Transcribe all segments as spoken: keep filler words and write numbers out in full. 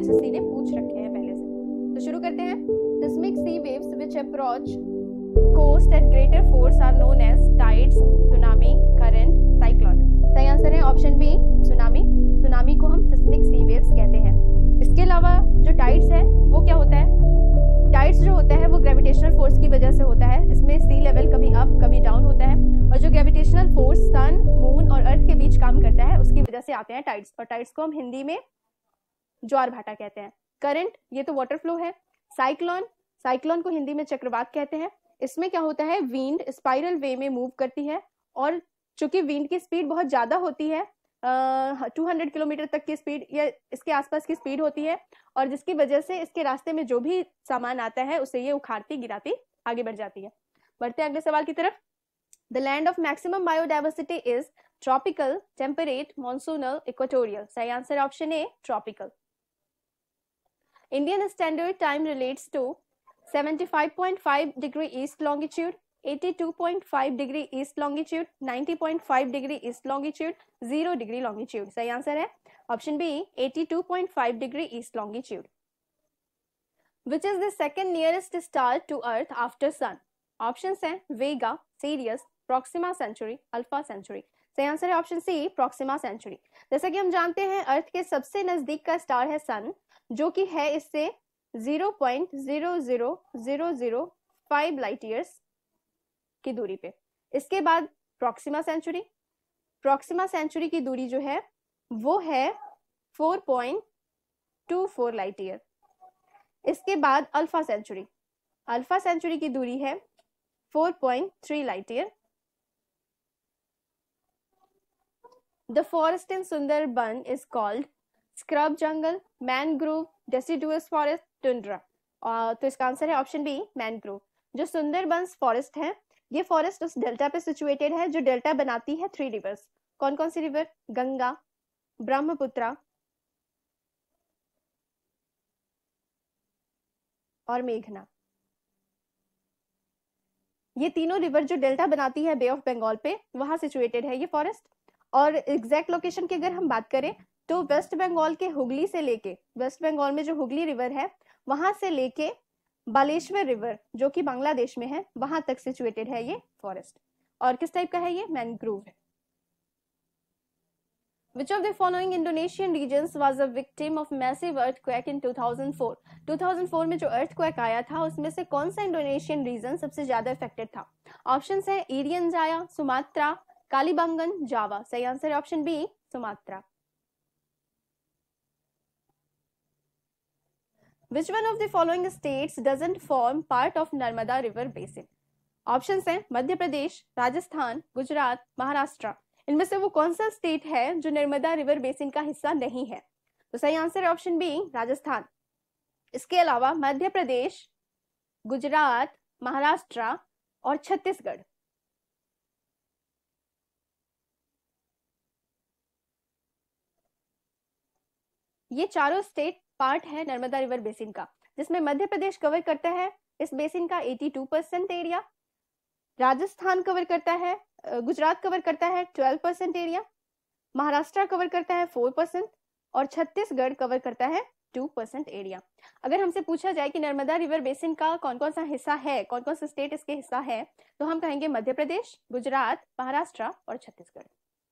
SSC ने पूछ रखे हैं पहले से। तो शुरू करते हैं। Seismic sea waves which approach coast at greater force are known as tides, tsunami, current, cyclone. सही आंसर है ऑप्शन बी, सुनामी। सुनामी को हम सिस्मिक सी वेव्स कहते हैं। इसके अलावा जो टाइड्स है वो क्या होता है? टाइड्स जो होता है वो ग्रेविटेशनल फोर्स की वजह से होता है। इसमें सी लेवल कभी अप कभी डाउन होता है, और जो ग्रेविटेशनल फोर्स सन, मून और अर्थ के बीच काम करता है उसकी वजह से आते हैं टाइड्स, और टाइड्स को हम हिंदी में ज्वार भाटा कहते हैं। करंट, ये तो वाटर फ्लो है। साइक्लोन, साइक्लोन को हिंदी में चक्रवात कहते हैं। इसमें क्या होता है, विंड स्पाइरल वे में मूव करती है, और चूंकि विंड की स्पीड बहुत ज्यादा होती है, टू हंड्रेड किलोमीटर तक की स्पीड या इसके आसपास की स्पीड होती है, और जिसकी वजह से इसके रास्ते में जो भी सामान आता है उसे ये उखाड़ती गिराती आगे बढ़ जाती है। बढ़ते हैं अगले सवाल की तरफ। The land of maximum biodiversity is tropical, temperate, monsoonal, equatorial. सही answer option A, tropical. Indian Standard Time relates to seventy-five point five degree east longitude, eighty-two point five degree east longitude, ninety point five degree east longitude, zero degree longitude। सही answer है option B, eighty-two point five degree east longitude। Which is the second nearest star to Earth after Sun? Options हैं Vega, Sirius, Proxima Centauri, Alpha Centauri. सही answer है option C, Proxima Centauri. जैसा कि हम जानते हैं अर्थ के सबसे नजदीक का स्टार है सन, जो कि है इससे zero point zero zero zero zero five light years की दूरी पे। इसके बाद प्रॉक्सिमा सेंचुरी, प्रॉक्सिमा सेंचुरी की दूरी जो है वो है four point two four light year. इसके बाद अल्फा सेंचुरी, अल्फा सेंचुरी की दूरी है four point three light year. The forest in Sundarban is called scrub jungle, mangrove, deciduous forest, tundra। uh, तो इसका आंसर है ऑप्शन बी, मैनग्रोव। जो Sundarbans forest है, ये फॉरेस्ट उस डेल्टा पे सिचुएटेड है जो डेल्टा बनाती है थ्री रिवर्स। कौन कौन सी रिवर? गंगा, ब्रह्मपुत्रा और मेघना। ये तीनों रिवर जो डेल्टा बनाती है बे ऑफ बंगाल पे, वहां सिचुएटेड है ये फॉरेस्ट। और एग्जैक्ट लोकेशन की अगर हम बात करें तो वेस्ट बंगाल के हुगली से लेके, वेस्ट बंगाल में जो हुगली रिवर है वहां से लेके बालेश्वर रिवर जो कि बांग्लादेश में है, वहां तक सिचुएटेड है ये फॉरेस्ट। और किस टाइप का है ये? मैनग्रोव है। Which of the following Indonesian regions was a victim of massive earthquake in two thousand four? two thousand four में जो earthquake आया था उसमें से कौन सा इंडोनेशियन रीजन सबसे ज्यादा अफेक्टेड था? ऑप्शंस है ईरियन जाया, सुमात्रा, कालीबंगन, जावा। सही आंसर है option B, Sumatra. Which one of the following states doesn't form part of Narmada River Basin? Options हैं मध्य प्रदेश, राजस्थान, गुजरात, महाराष्ट्र। इनमें से वो कौन सा स्टेट है जो नर्मदा रिवर बेसिन का हिस्सा नहीं है? तो सही आंसर है ऑप्शन बी, राजस्थान। इसके अलावा मध्य प्रदेश, गुजरात, महाराष्ट्र और छत्तीसगढ़। ये चारों स्टेट पार्ट है नर्मदा रिवर बेसिन का, जिसमें मध्य प्रदेश कवर करता है इस बेसिन का बयासी परसेंट एरिया, राजस्थान कवर करता है, गुजरात कवर करता है twelve percent area, Maharashtra cover करता है फोर परसेंट और छत्तीसगढ़ कवर करता है टू परसेंट एरिया। अगर हमसे पूछा जाए कि नर्मदा रिवर बेसिन का कौन कौन सा हिस्सा है, कौन कौन सा स्टेट इसके हिस्सा है, तो हम कहेंगे मध्य प्रदेश, गुजरात, महाराष्ट्र और Chhattisgarh.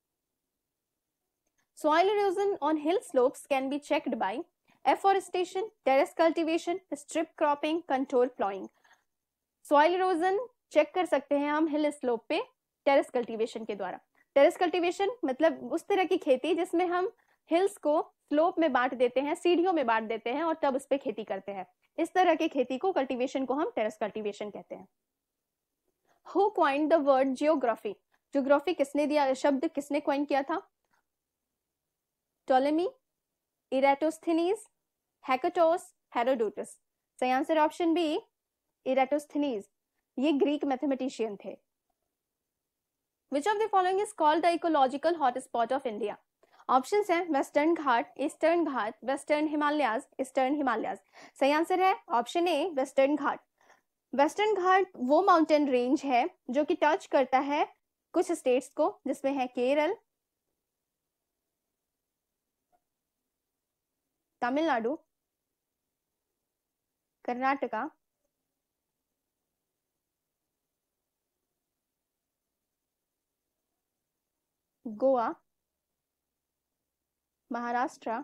Soil erosion on hill slopes can be checked by afforestation, terrace cultivation, strip cropping, contour plowing। Soil erosion check कर सकते हैं हम हिल स्लोप पे टेरेस कल्टीवेशन के द्वारा। टेरेस कल्टीवेशन मतलब उस तरह की खेती जिसमें हम हिल्स को स्लोप में बांट देते हैं, सीढ़ियों में बांट देते हैं और तब उस पे खेती करते हैं। इस तरह की खेती को कल्टीवेशन को हम टेरेस कल्टीवेशन कहते हैं। Who coined the word geography? Geography किसने दिया, शब्द किसने कॉइन किया था? Ptolemy, Eratosthenes, Hecataeus, Herodotus. सही आंसर ऑप्शन बी, इराटोस्थेनीज। ये ग्रीक मैथमेटिशियन थे। Which of the following is called the ecological hotspot of India? Options हैं western Ghat, eastern Ghat, western Himalayas, eastern Himalayas. सही आंसर है option A, western Ghat. Western Ghat वो mountain range है जो कि टच करता है कुछ स्टेट्स को, जिसमें है केरल, तमिलनाडु, कर्नाटका, गोवा, महाराष्ट्र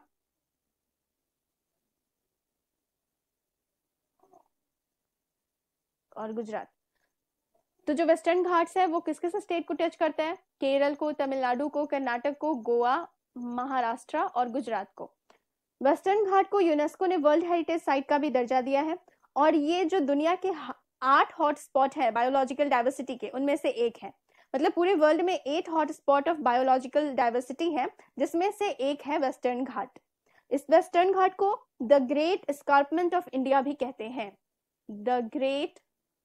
और गुजरात। तो जो वेस्टर्न घाट्स है वो किस किस स्टेट को टच करते हैं? केरल को, तमिलनाडु को, कर्नाटक को, गोवा, महाराष्ट्र और गुजरात को। वेस्टर्न घाट को यूनेस्को ने वर्ल्ड हेरिटेज साइट का भी दर्जा दिया है और ये जो दुनिया के आठ हॉटस्पॉट है बायोलॉजिकल डाइवर्सिटी के, उनमें से एक है। मतलब पूरे वर्ल्ड में eight hotspot of biological diversity है, जिसमें से एक है वेस्टर्न घाट। इस वेस्टर्न घाट को the great escarpment of India भी कहते हैं। The great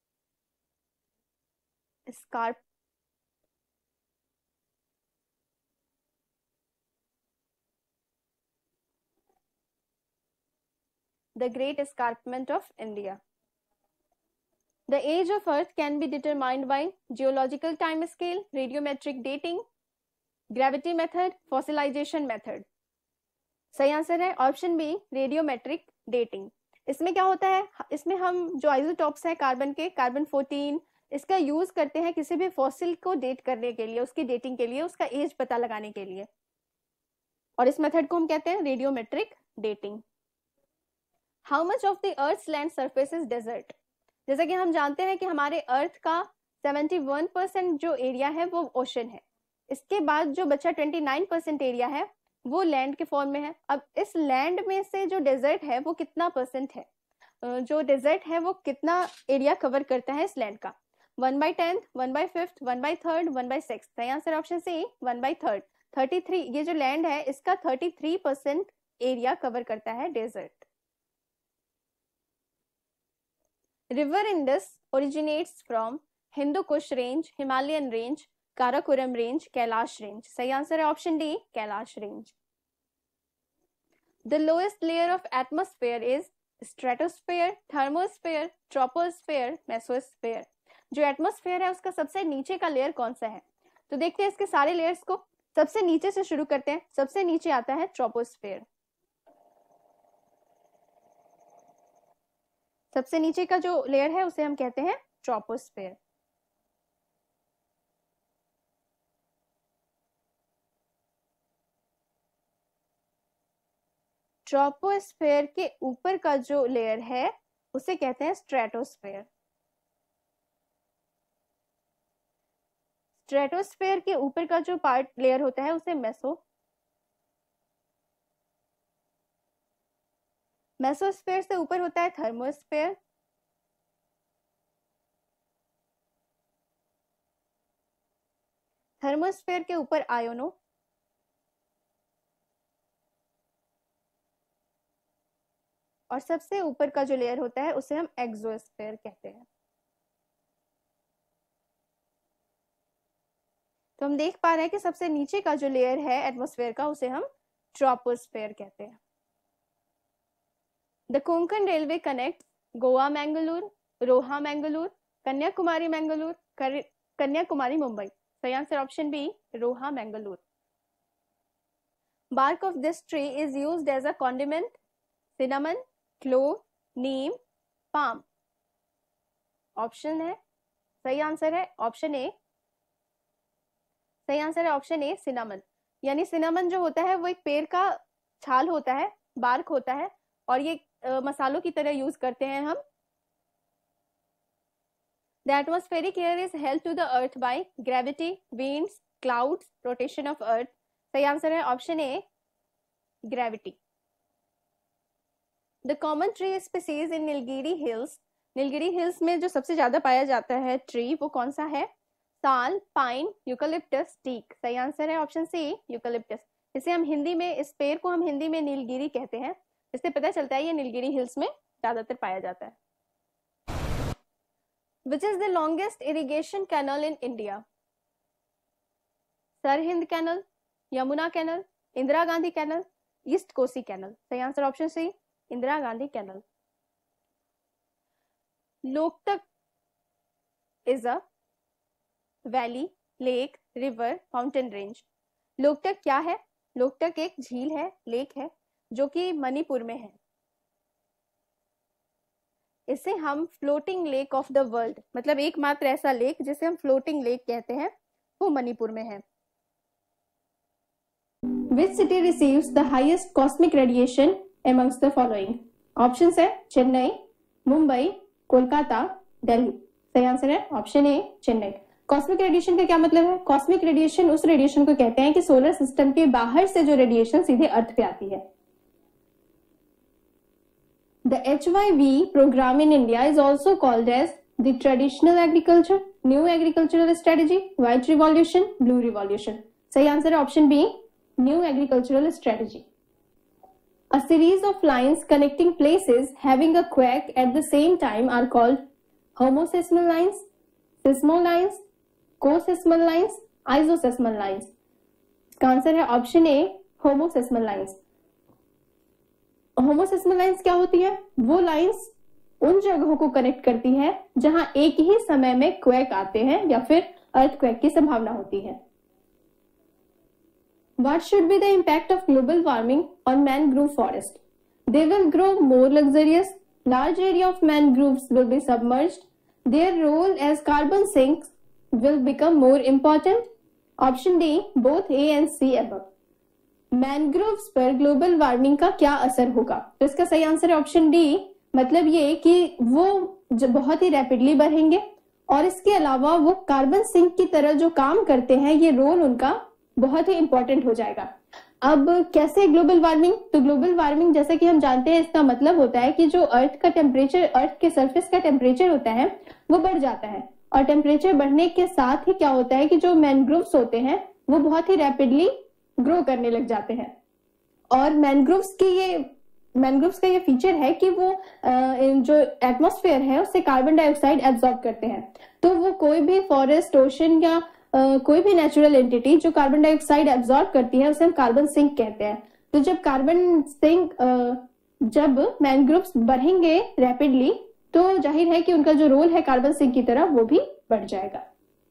escarp the great escarpment of India. The age of earth can be determined by geological time scale, radiometric dating, gravity method, fossilization method. सही answer है option B, radiometric dating. इसमें क्या होता है, इसमें हम जो आइसोटॉप्स हैं कार्बन के, कार्बन फोर्टीन, इसका यूज करते हैं किसी भी फॉसिल को डेट करने के लिए, उसकी डेटिंग के लिए, उसका एज पता लगाने के लिए, और इस मेथड को हम कहते हैं radiometric dating. How much of the earth's land surface is desert? जैसा कि हम जानते हैं कि हमारे अर्थ का इकहत्तर परसेंट जो एरिया है वो ओशन है, इसके बाद जो बचा उनतीस परसेंट एरिया है वो लैंड के फॉर्म में है। अब इस लैंड में से जो डेजर्ट है वो कितना परसेंट है, जो डेजर्ट है वो कितना एरिया कवर करता है इस लैंड का? One by tenth, one by fifth, one by third, one by six. सही answer option C, one by third. Thirty three, ये जो लैंड है इसका thirty three percent area cover करता है desert. River Indus originates from Hindu Kush range, Himalayan range, Karakoram range, Kailash range. सही answer है option D, Kailash range. The lowest layer of atmosphere is stratosphere, thermosphere, troposphere, mesosphere. जो atmosphere है उसका सबसे नीचे का लेयर कौन सा है? तो देखते हैं इसके सारे लेयर्स को। सबसे नीचे से शुरू करते हैं। सबसे नीचे आता है ट्रोपोस्फेयर। सबसे नीचे का जो लेयर है उसे हम कहते हैं ट्रोपोस्फेयर। ट्रोपोस्फेयर के ऊपर का जो लेयर है उसे कहते हैं स्ट्रेटोस्फेयर। स्ट्रेटोस्फेयर के ऊपर का जो पार्ट लेयर होता है उसे मेसो मेसोस्फेयर से ऊपर होता है थर्मोस्फेयर। थर्मोस्फेयर के ऊपर आयोनो। और सबसे ऊपर का जो लेयर होता है उसे हम एक्सोस्फेयर कहते हैं। तो हम देख पा रहे हैं कि सबसे नीचे का जो लेयर है एटमॉस्फेयर का उसे हम ट्रोपोस्फेयर कहते हैं। The Konkan railway connect Goa Mangalore, Roha Mangalore, Kanyakumari Mangalore, Kanyakumari Mumbai. सही answer option B, Roha Mangalore. bark of this tree is used as a condiment, cinnamon, clove, neem, palm। Option है, सही आंसर है ऑप्शन ए। सही आंसर है ऑप्शन ए, सिनामन। यानी सिनामन जो होता है वो एक पेड़ का छाल होता है, बार्क होता है, और ये आ, मसालों की तरह यूज करते हैं हम। The atmospheric air is held to the earth by gravity, winds, clouds, rotation of earth। सही आंसर है option A, gravity. The common tree species in Nilgiri hills. Nilgiri hills में जो सबसे ज्यादा पाया जाता है ट्री वो कौन सा है? Sal, pine, eucalyptus, teak. सही आंसर है ऑप्शन सी, यूकलिप्टस। इसे हम हिंदी में, इस पेड़ को हम हिंदी में नीलगिरी कहते हैं। इससे पता चलता है ये नीलगिरी हिल्स में ज्यादातर पाया जाता है। Which is the longest irrigation canal in India? Sirhind canal, Yamuna canal, Indira Gandhi canal, east Kosi canal. सही answer option C, Indira Gandhi canal. Loktak is a valley, lake, river, mountain range. Loktak क्या है? लोकतक एक झील है, लेक है, जो कि मणिपुर में है। इसे हम floating lake of the world, मतलब एकमात्र ऐसा लेक जिसे हम फ्लोटिंग लेक कहते हैं, वो मणिपुर में है। Which city receives the highest cosmic radiation amongst the following? Options है चेन्नई, मुंबई, कोलकाता, दिल्ली। सही आंसर है option A Chennai. Cosmic radiation का क्या मतलब है? कॉस्मिक रेडिएशन उस रेडिएशन को कहते हैं कि सोलर सिस्टम के बाहर से जो रेडिएशन सीधे अर्थ पे आती है। The H Y V program in India is also called as the traditional agriculture, new agricultural strategy, white revolution, blue revolution। सही आंसर है option B new agricultural strategy। A series of lines connecting places having a quake at the same time are called homosesmal lines, sesmal lines, co-sesmal lines, isosesmal lines। इसका answer है option A homosesmal lines। Homoseismal lines क्या होती है? वो lines उन जगहों को connect करती है जहां एक ही समय में क्वेक आते हैं या फिर अर्थक्वेक की संभावना होती है। What should be the impact of global warming on mangrove forest? They will grow more luxurious. Large area of mangroves will be submerged. Their role as carbon sinks will become more important. Option D, both A and C above। Mangroves पर global warming का क्या असर होगा? तो इसका सही answer है option D, मतलब ये कि वो बहुत ही रैपिडली बढ़ेंगे और इसके अलावा वो कार्बन सिंक की तरह जो काम करते हैं, ये रोल उनका बहुत ही इंपॉर्टेंट हो जाएगा। अब कैसे ग्लोबल वार्मिंग? तो ग्लोबल वार्मिंग जैसे कि हम जानते हैं, इसका मतलब होता है कि जो अर्थ का टेम्परेचर, अर्थ के सरफेस का टेम्परेचर होता है वो बढ़ जाता है, और टेम्परेचर बढ़ने के साथ ही क्या होता है कि जो मैनग्रोव्स होते हैं वो बहुत ही रैपिडली ग्रो करने लग जाते हैं। और मैनग्रोव्स की ये मैनग्रोव्स का ये फीचर है कि वो जो एटमॉस्फेयर है उससे कार्बन डाइऑक्साइड एब्जॉर्ब करते हैं। तो वो कोई भी फॉरेस्ट, ओशन या कोई भी नेचुरल एंटिटी जो कार्बन डाइऑक्साइड एब्जॉर्ब करती है उसे हम कार्बन सिंक कहते हैं। तो जब कार्बन सिंक जब मैनग्रोव्स बढ़ेंगे रैपिडली, तो जाहिर है कि उनका जो रोल है कार्बन सिंक की तरह वो भी बढ़ जाएगा।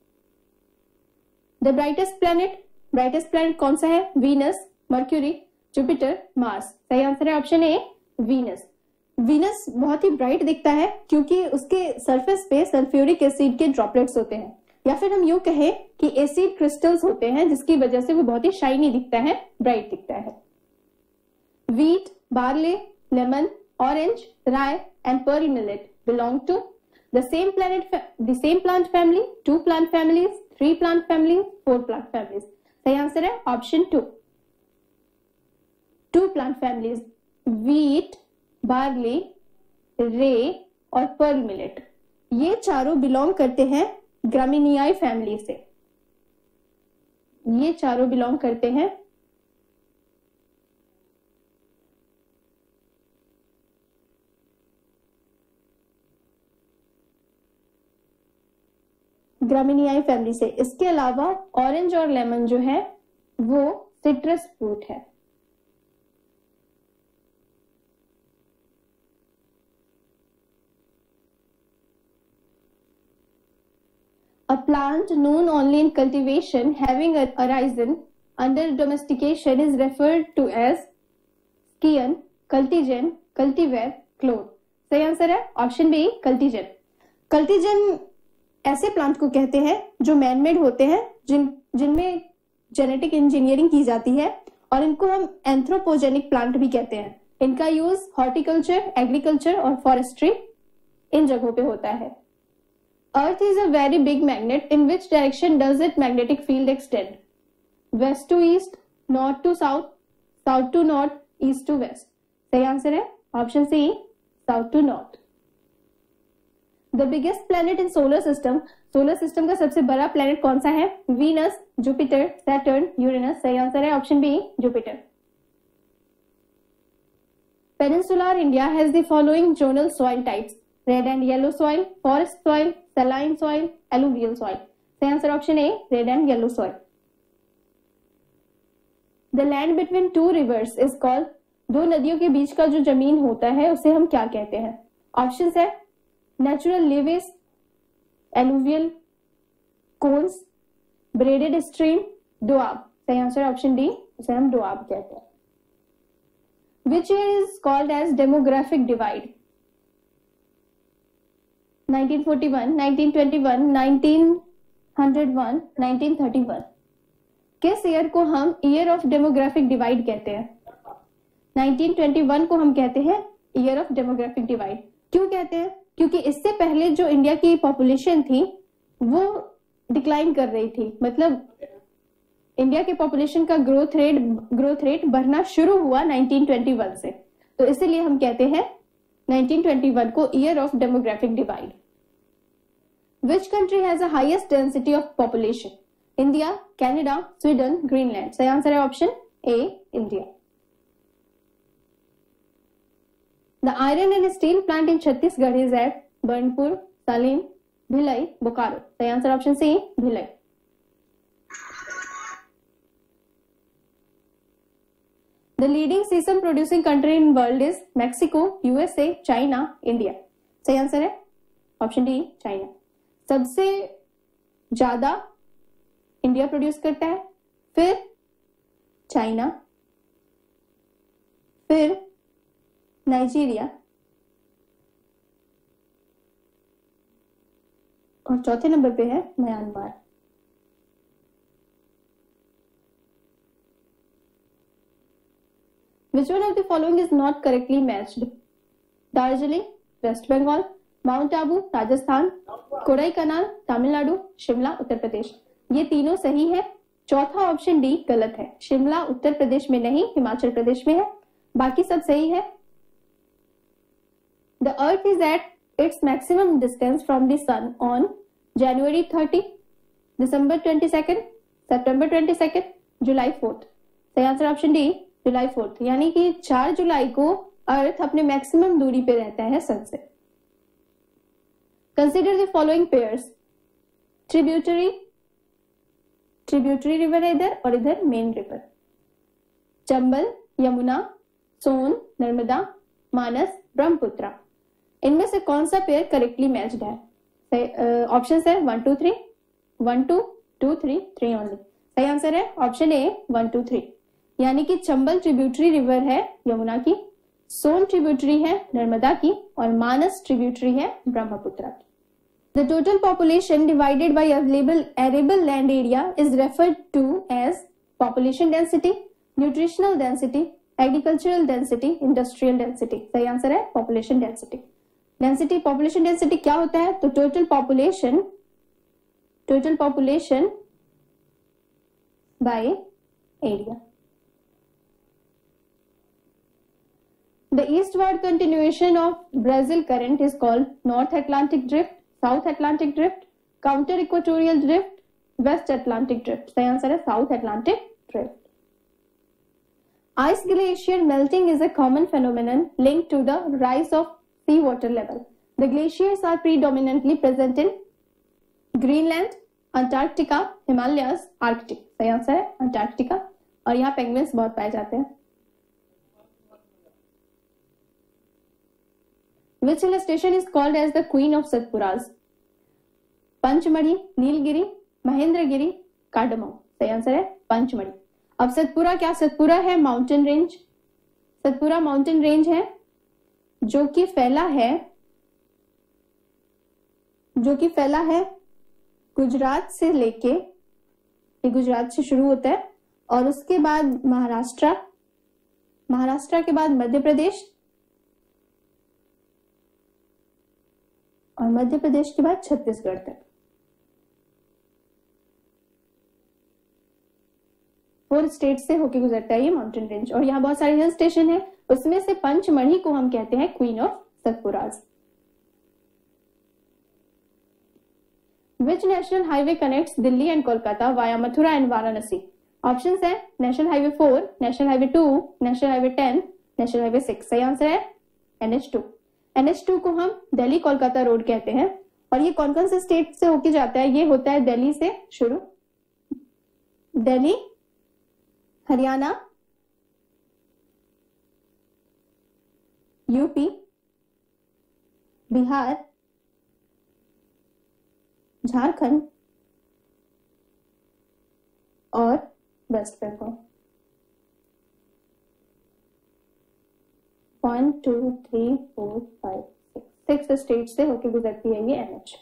The brightest planet brightest planet कौन सा है? Venus, Mercury, Jupiter, Mars. सही आंसर है ऑप्शन ए वीनस। वीनस बहुत ही ब्राइट दिखता है क्योंकि उसके सरफेस पे सल्फ्यूरिक एसिड के ड्रॉपलेट्स होते हैं, या फिर हम यूं कहें कि एसिड क्रिस्टल्स होते हैं, जिसकी वजह से वो बहुत ही शाइनी दिखता है, ब्राइट दिखता है। Wheat, barley, lemon, orange, rye and pearl millet belong to the same planet the same plant family, two plant families, three plant families, four plant families. सही आंसर है option two, two plant families, wheat, barley, rye और pearl millet. ये चारों belong करते हैं ग्रामिनियाई family से। ये चारों बिलोंग करते हैं ग्रामिनियाई फैमिली से। इसके अलावा ऑरेंज और लेमन जो है वो सिट्रस फ्रूट है। A plant known only in cultivation having arisen under domestication is referred to as scion, cultigen, cultivar, clone। सही आंसर है ऑप्शन बी कल्टीजन। कल्टीजन ऐसे प्लांट को कहते हैं जो मैनमेड होते हैं, जिन जिनमें जेनेटिक इंजीनियरिंग की जाती है, और इनको हम एंथ्रोपोजेनिक प्लांट भी कहते हैं। इनका यूज हॉर्टिकल्चर, एग्रीकल्चर और फॉरेस्ट्री इन जगहों पे होता है। Earth is a very big magnet. In which direction does its magnetic field extend? West to east, north to south, south to north, east to west। सही आंसर है option C south to north. The biggest planet in solar system solar system का सबसे बड़ा planet कौन सा है? Venus, Jupiter, Saturn, Uranus. सही answer है option B Jupiter. Peninsular India has the following zonal soil types: red and yellow soil, forest soil, saline soil, alluvial soil। सही answer option A red and yellow soil. The land between two rivers is called, दो नदियों के बीच का जो जमीन होता है उसे हम क्या कहते हैं? ऑप्शन है natural levees, alluvial, cones, braided stream, Doab. सही आंसर ऑप्शन डी, उसे हम डोआब कहते हैं। Which year is called as demographic divide? Nineteen forty one, nineteen twenty one, nineteen hundred one, nineteen thirty one. किस ईयर को हम ईयर ऑफ डेमोग्राफिक डिवाइड कहते हैं? नाइनटीन ट्वेंटी वन को हम कहते हैं ईयर ऑफ डेमोग्राफिक डिवाइड। क्यों कहते हैं? क्योंकि इससे पहले जो इंडिया की पॉपुलेशन थी वो डिक्लाइन कर रही थी, मतलब इंडिया के पॉपुलेशन का ग्रोथ रेट ग्रोथ रेट बढ़ना शुरू हुआ नाइनटीन ट्वेंटी वन से, तो इसीलिए हम कहते हैं नाइनटीन ट्वेंटी वन को year of demographic divide. Which country has the highest density of population? India, Canada, Sweden, Greenland. सही आंसर है option A, India. The iron and steel plant in Chhattisgarh is at Burnpur, Salem, Bhilai, Bokaro. सही answer option C, Bhilai. The leading sesame producing country in world is Mexico, U S A, China, India. सही answer है option D, China. सबसे ज्यादा India produce करता है, फिर China, फिर Nigeria और चौथे नंबर पे है Myanmar. Which one of the following is not correctly matched? Darjeeling, West Bengal, Mount Abu, Rajasthan, Kodaikanal, Tamil Nadu, Shimla, Uttar Pradesh. ये तीनों सही है। चौथा ऑप्शन डी गलत है। शिमला उत्तर प्रदेश में नहीं, हिमाचल प्रदेश में है। बाकी सब सही है। The earth is at its maximum distance from the sun on January thirty, December twenty-second, September twenty-second, July fourth। सही answer option D, July fourth, यानी कि चार जुलाई को अर्थ अपने मैक्सिमम दूरी पे रहता है सन से। Consider the following pairs. Tributary tributary river है इधर और इधर मेन रिवर। चंबल, यमुना, सोन, नर्मदा, मानस, ब्रह्मपुत्रा। इनमें से कौन सा पेयर करेक्टली मैच्ड है? ऑप्शन है one two three, one two two three, three only. सही आंसर है option A, one two three, यानी कि चंबल ट्रिब्यूटरी रिवर है यमुना की, सोन ट्रिब्यूटरी है नर्मदा की और मानस ट्रिब्यूटरी है ब्रह्मपुत्रा की। The total population divided by available arable land area is referred to as population density, nutritional density, agricultural density, industrial density. सही आंसर है population density. Density population density क्या होता है? तो total population total population by area. The eastward continuation of Brazil Current is called North Atlantic Drift, South Atlantic Drift, Counter Equatorial Drift, West Atlantic Drift। सही answer है South Atlantic Drift। Ice glacier melting is a common phenomenon linked to the rise of sea water level. The glaciers are predominantly present in Greenland, Antarctica, Himalayas, Arctic। सही answer है Antarctica और यहाँ penguins बहुत पाए जाते हैं। Which hill station is called as the Queen of Satpuras? Panchmarhi, Nilgiri, Mahendragiri, cardamom. सही answer है पंचमढ़ी। अब सतपुरा क्या? सतपुरा है mountain range. Satpura mountain range है जो कि फैला है जो कि फैला है गुजरात से लेके, ये गुजरात से शुरू होता है और उसके बाद महाराष्ट्र, महाराष्ट्र के बाद मध्य प्रदेश और मध्य प्रदेश के बाद छत्तीसगढ़ तक। फोर स्टेट से होके गुजरता है ये माउंटेन रेंज और यहाँ बहुत सारे हिल स्टेशन है, उसमें से पंचमढ़ी को हम कहते हैं queen of Satpuras. Which national highway connects Delhi and Kolkata via Mathura and Varanasi? Options है national highway four, national highway two, national highway ten, national highway six. सही आंसर है N H two. N H two को हम दिल्ली कोलकाता रोड कहते हैं और ये कौन कौन से स्टेट से होके जाता है? ये होता है दिल्ली से शुरू, दिल्ली, हरियाणा, यूपी, बिहार, झारखंड और West Bengal. One two three four five six six state से होकर गुजरती है ये NH.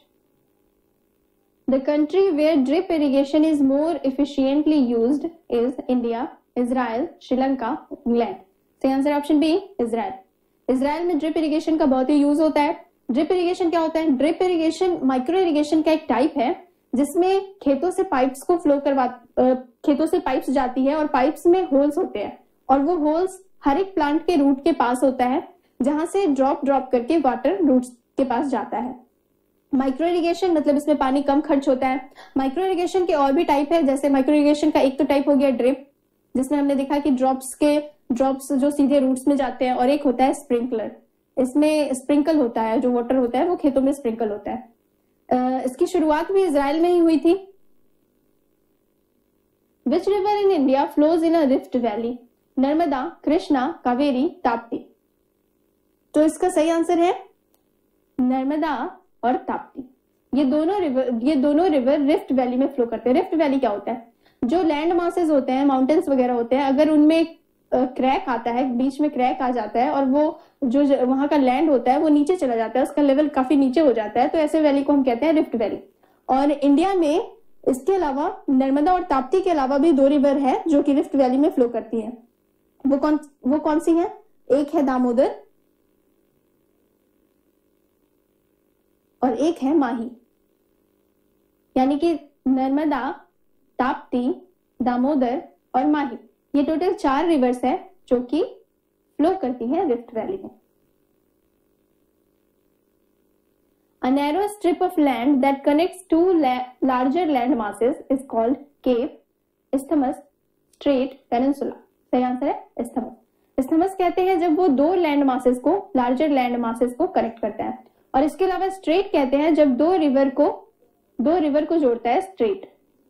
The country where drip irrigation is more efficiently used is India, Israel, Sri Lanka, England. सही answer option B Israel. Israel में ड्रिप इरिगेशन का बहुत ही यूज होता है। ड्रिप इरिगेशन क्या होता है? ड्रिप इरिगेशन माइक्रो इरिगेशन का एक टाइप है जिसमें खेतों से पाइप्स को फ्लो करवा खेतों से पाइप्स जाती है और पाइप्स में होल्स होते हैं और वो होल्स हर एक प्लांट के रूट के पास होता है जहां से ड्रॉप ड्रॉप करके वाटर रूट्स के पास जाता है। माइक्रो इरिगेशन मतलब इसमें पानी कम खर्च होता है। माइक्रो इरिगेशन के और भी टाइप है, जैसे माइक्रो इरिगेशन का एक तो टाइप हो गया ड्रिप, जिसमें हमने देखा कि ड्रॉप्स के ड्रॉप्स जो सीधे रूट्स में जाते हैं, और एक होता है स्प्रिंकलर, इसमें स्प्रिंकल होता है, जो वाटर होता है वो खेतों में स्प्रिंकल होता है। uh, इसकी शुरुआत भी इजराइल में ही हुई थी। Which river in India flows in a rift valley? Narmada, Krishna, Kaveri, Tapti. तो इसका सही आंसर है नर्मदा और ताप्ती। ये दोनों रिवर ये दोनों रिवर रिफ्ट वैली में फ्लो करते हैं। रिफ्ट वैली क्या होता है? जो लैंड मासेस होते हैं, माउंटेन्स वगैरह होते हैं, अगर उनमें क्रैक आता है, बीच में क्रैक आ जाता है और वो जो वहां का लैंड होता है वो नीचे चला जाता है, उसका लेवल काफी नीचे हो जाता है, तो ऐसे वैली को हम कहते हैं रिफ्ट वैली। और इंडिया में इसके अलावा नर्मदा और ताप्ती के अलावा भी दो रिवर है जो कि रिफ्ट वैली में फ्लो करती है। वो कौन वो कौन सी है? एक है दामोदर और एक है माही। यानी कि नर्मदा, ताप्ती, दामोदर और माही, ये टोटल चार रिवर्स है जो कि फ्लो करती है रिफ्ट वैली में। A narrow strip of land that connects two la- larger land masses is called cape, isthmus, strait, peninsula. सही आंसर है isthmus. isthmus कहते हैं जब वो दो लैंड मासेस को, लार्जर लैंड मासेस को कनेक्ट करता है, और इसके अलावा स्ट्रेट कहते हैं जब दो रिवर को दो रिवर को जोड़ता है, strait.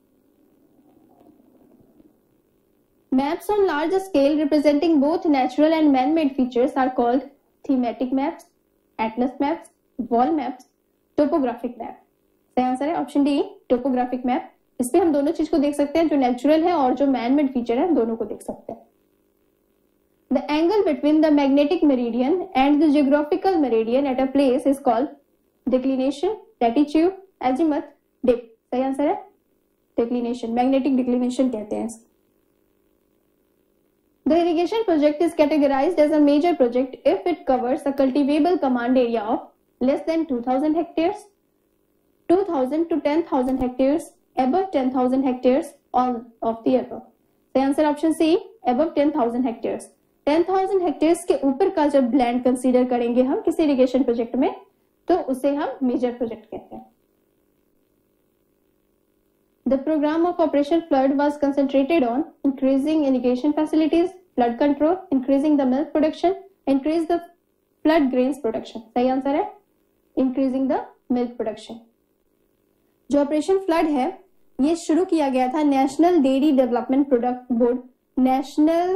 Maps on large scale representing both natural and man-made features are called thematic maps, atlas maps, wall maps, topographic map. सही आंसर है ऑप्शन डी, topographic map. इस पे हम दोनों चीज को देख सकते हैं, जो नेचुरल है और जो मैन-मेड फीचर है, दोनों को देख सकते हैं। The angle between the magnetic meridian and the geographical meridian at a place is called declination, latitude, azimuth, dip. सही आंसर है declination, magnetic declination कहते हैं इसको। The irrigation project is categorized as a major project if it covers a cultivable command area of less than two thousand hectares, two thousand to ten thousand hectares, above ten thousand hectares, all of the above. सही answer option C, above ten thousand hectares. ten thousand hectares के ऊपर का जब land consider करेंगे हम किसी irrigation project में, तो उसे हम मेजर प्रोजेक्ट कहते हैं। The program of Operation Flood was concentrated on increasing irrigation facilities, flood control, increasing the milk production, increase the flood grains production. सही आंसर है increasing the milk production. जो operation flood है ये शुरू किया गया था national dairy development product board, national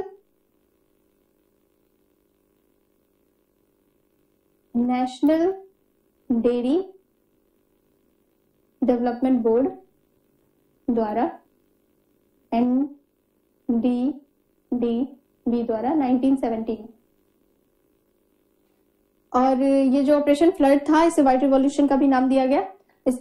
national dairy development board द्वारा, एन डी डी बी द्वारा नाइनटीन सेवेंटी। और ये जो ऑपरेशन फ्लड था इसे व्हाइट रिवॉल्यूशन का भी नाम दिया गया। इस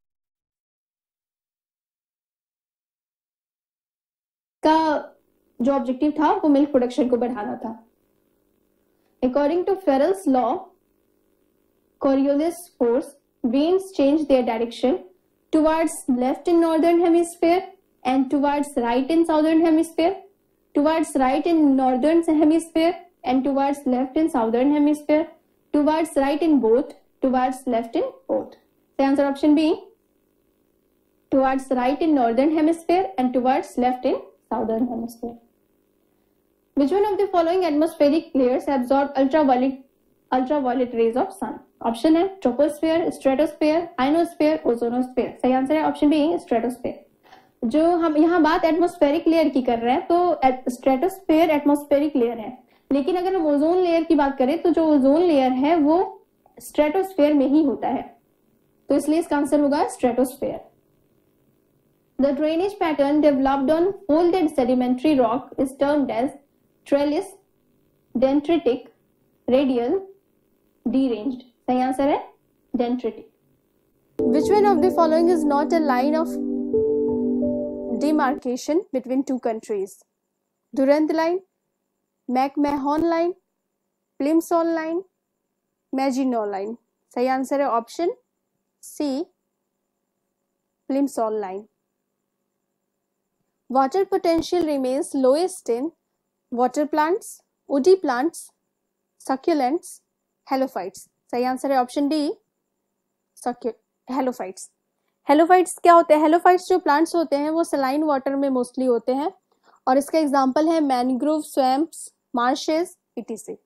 का जो ऑब्जेक्टिव था वो मिल्क प्रोडक्शन को बढ़ाना था। According to Ferrel's law, Coriolis force winds change their direction towards left in northern hemisphere and towards right in southern hemisphere, towards right in northern hemisphere and towards left in southern hemisphere, towards right in both, towards left in both. The answer option B, towards right in northern hemisphere and towards left in southern hemisphere. Which one of the following atmospheric layers absorb ultraviolet ultraviolet rays of sun? Option है troposphere, stratosphere, ionosphere, ozonosphere. सही answer है option B, stratosphere. जो हम यहाँ बात atmospheric layer की कर रहे हैं तो स्ट्रेटोस्फीयर एटमॉस्फेरिक लेयर है, लेकिन अगर हम ओजोन लेयर की बात करें तो जो ओजोन लेयर है वो स्ट्रेटोस्फीयर में ही होता है, तो इसलिए इसका आंसर होगा stratosphere. The drainage pattern developed on folded sedimentary rock is termed as trellis, dendritic, radial, deranged. सही आंसर है dendritic. Which one of the following is not a line of demarcation between two countries? Durand line, McMahon line, Plimsoll line, Maginot line. सही answer है option C, Plimsoll line. Water potential remains lowest in water plants, woody plants, succulents, halophytes. सही answer है option D, halophytes. Halophytes क्या होते हैं? Halophytes जो plants होते हैं वो सलाइन वाटर में मोस्टली होते हैं और इसका एग्जांपल है mangrove swamps, marshes, etc.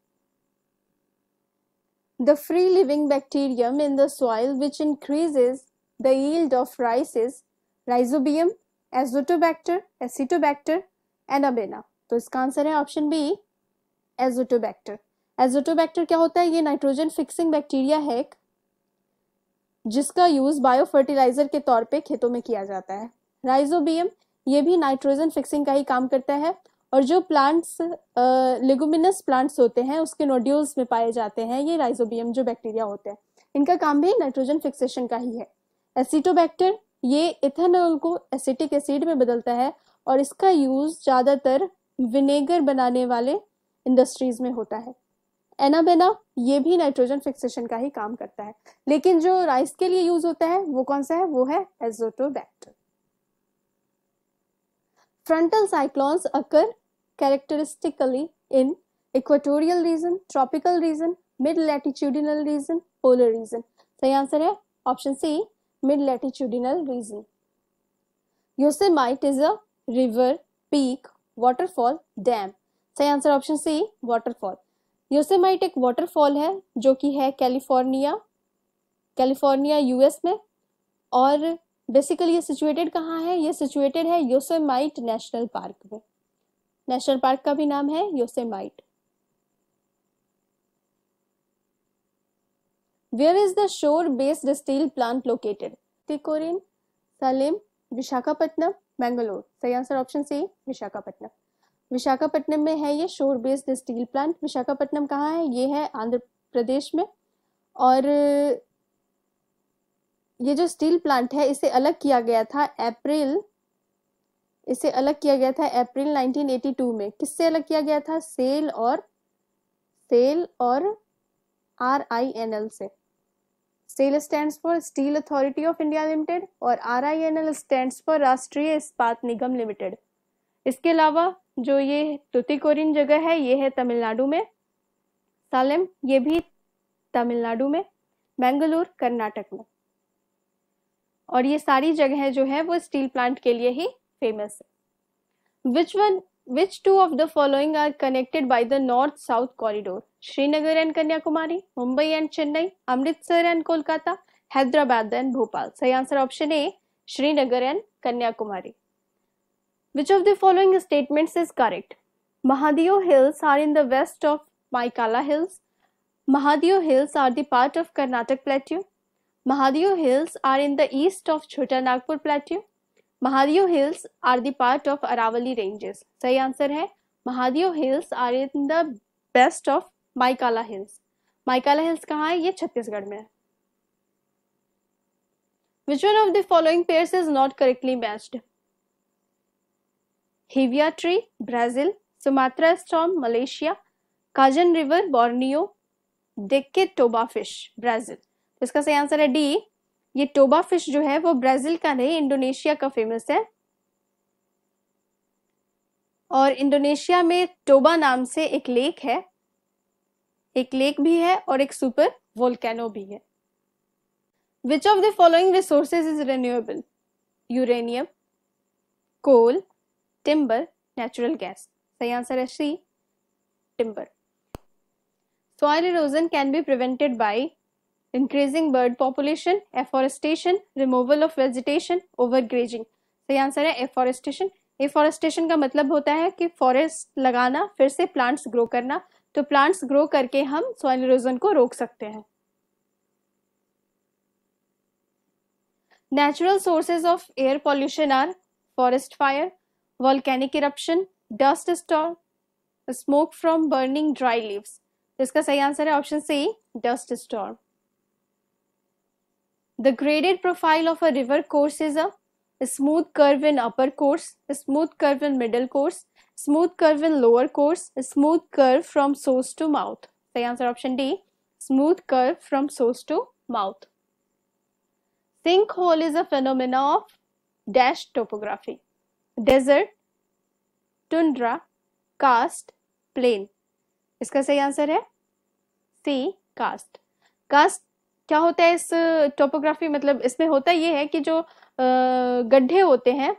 The free living bacterium in the soil which increases the yield of rice is rhizobium, azotobacter, acetobacter, anabaena. तो इसका आंसर है ऑप्शन बी, एजोटोबैक्टर. एजोटोबैक्टर क्या होता है? ये नाइट्रोजन फिक्सिंग बैक्टीरिया है जिसका यूज बायो फर्टिलाइजर के तौर पे खेतों में किया जाता है. राइजोबियम ये भी नाइट्रोजन फिक्सिंग का ही काम करता है और जो प्लांट्स लेगुमिनस प्लांट्स होते हैं उसके नोड्यूल्स में पाए जाते हैं ये राइजोबियम जो बैक्टीरिया होते हैं, इनका काम भी नाइट्रोजन फिक्सेशन का ही है. एसिटोबैक्टर ये इथेनॉल को एसिटिक एसिड में बदलता है और इसका यूज ज्यादातर विनेगर बनाने वाले इंडस्ट्रीज में होता है. एनाबेना ये भी नाइट्रोजन फिक्सेशन का ही काम करता है, लेकिन जो राइस के लिए यूज होता है वो कौन सा है? वो है azotobacter. Frontal cyclones occur characteristically in equatorial region, tropical region, mid latitudinal region, polar region. सही आंसर है option C, mid latitudinal region. Yosemite is a river, peak, waterfall, dam. सही answer option C, waterfall. Yosemite एक waterfall है जो कि है California California US में और बेसिकली ये सिचुएटेड कहाँ है? ये सिचुएटेड है योसेमाइट नेशनल पार्क में. नेशनल पार्क का भी नाम है Yosemite. Where is the shore based steel plant located? Tuticorin, Salem, Visakhapatnam, Mangalore. सही answer option C, Visakhapatnam. Visakhapatnam में है ये शोर बेस्ड स्टील प्लांट. विशाखापट्टनम कहाँ है? ये है आंध्र प्रदेश में. और ये जो स्टील प्लांट है इसे अलग किया गया था अप्रैल इसे अलग किया गया था अप्रैल नाइनटीन एटी टू में. किससे अलग किया गया था? सेल और सेल और आर आई एन एल से. SAIL stands for steel authority of India limited और R I N L stands for Rashtriya Ispat Nigam limited. इसके अलावा जो ये तुतिकोरिन जगह है ये है तमिलनाडु में, सालेम ये भी तमिलनाडु में, मैंगलोर कर्नाटक में. और ये सारी जगह जो है वो स्टील प्लांट के लिए ही फेमस है. Which one which two of the following are connected by the north south corridor? Srinagar and Kanyakumari, Mumbai and Chennai, Amritsar and Kolkata, Hyderabad and Bhopal. सही answer option A, Srinagar and Kanyakumari. Which of the following statements is correct? Mahadeo Hills are in the west of Maikala Hills. Mahadeo Hills are the part of Karnataka Plateau. Mahadeo Hills are in the east of Chota Nagpur Plateau. Mahadeo Hills are the part of Aravali Ranges. सही answer है Mahadeo Hills are in the west of Maikala Hills. Maikala Hills कहाँ है? ये छत्तीसगढ़ में है. Which one of the following pairs is not correctly matched? Hevia tree, Brazil, Sumatra storm, Malaysia, Kajan river, Borneo, Decke toba fish, Brazil. तो इसका सही answer है D. ये टोबा फिश जो है वो ब्राजील का नहीं इंडोनेशिया का फेमस है और इंडोनेशिया में टोबा नाम से एक लेक है, एक लेक भी है और एक सुपर वोल्केनो भी है. Which of the following resources is renewable? Uranium, coal, timber, natural gas. सही आंसर है C, timber. Soil erosion can be prevented by increasing bird population, afforestation, removal of vegetation, overgrazing. सही answer है afforestation. Afforestation का मतलब होता है कि forest लगाना फिर से प्लांट्स ग्रो करना. तो प्लांट्स ग्रो करके हम सॉइल इरोजन को रोक सकते हैं. Natural sources of air pollution are forest fire, volcanic eruption, dust storm, smoke from burning dry leaves. इसका सही आंसर है option C, dust storm. The graded profile of a river course is a smooth curve in upper course, smooth curve in middle course, smooth curve in lower course, smooth curve from source to mouth. सही answer option D, smooth curve from source to mouth. Sinkhole is a phenomena of dash topography. Desert, tundra, karst, plain. इसका सही answer है सी, karst. Karst क्या होता है इस topography, मतलब इसमें होता ये है कि जो गड्ढे होते हैं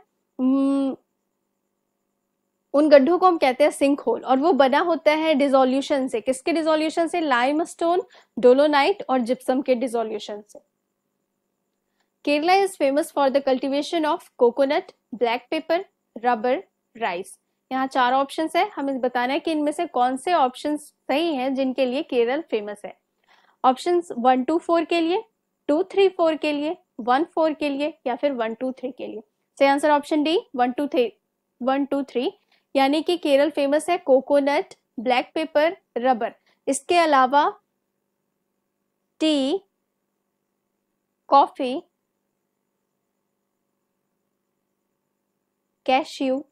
उन गड्ढों को हम कहते हैं सिंक होल, और वो बना होता है डिसोल्यूशन से. किसके डिसोल्यूशन से? लाइमस्टोन, डोलोनाइट और जिप्सम के डिसोल्यूशन से. Kerala is famous for the cultivation of coconut, black pepper, rubber, rice. यहाँ चार ऑप्शंस है, हमें बताना है कि इनमें से कौन से ऑप्शंस सही हैं जिनके लिए केरल फेमस है. ऑप्शंस वन टू फोर के लिए, टू थ्री फोर के लिए, वन फोर के लिए या फिर वन टू थ्री के लिए. सही answer option D, one two three one two three यानी कि केरल फेमस है कोकोनट, ब्लैक पेपर, रबर. इसके अलावा टी, कॉफी, कैश्यू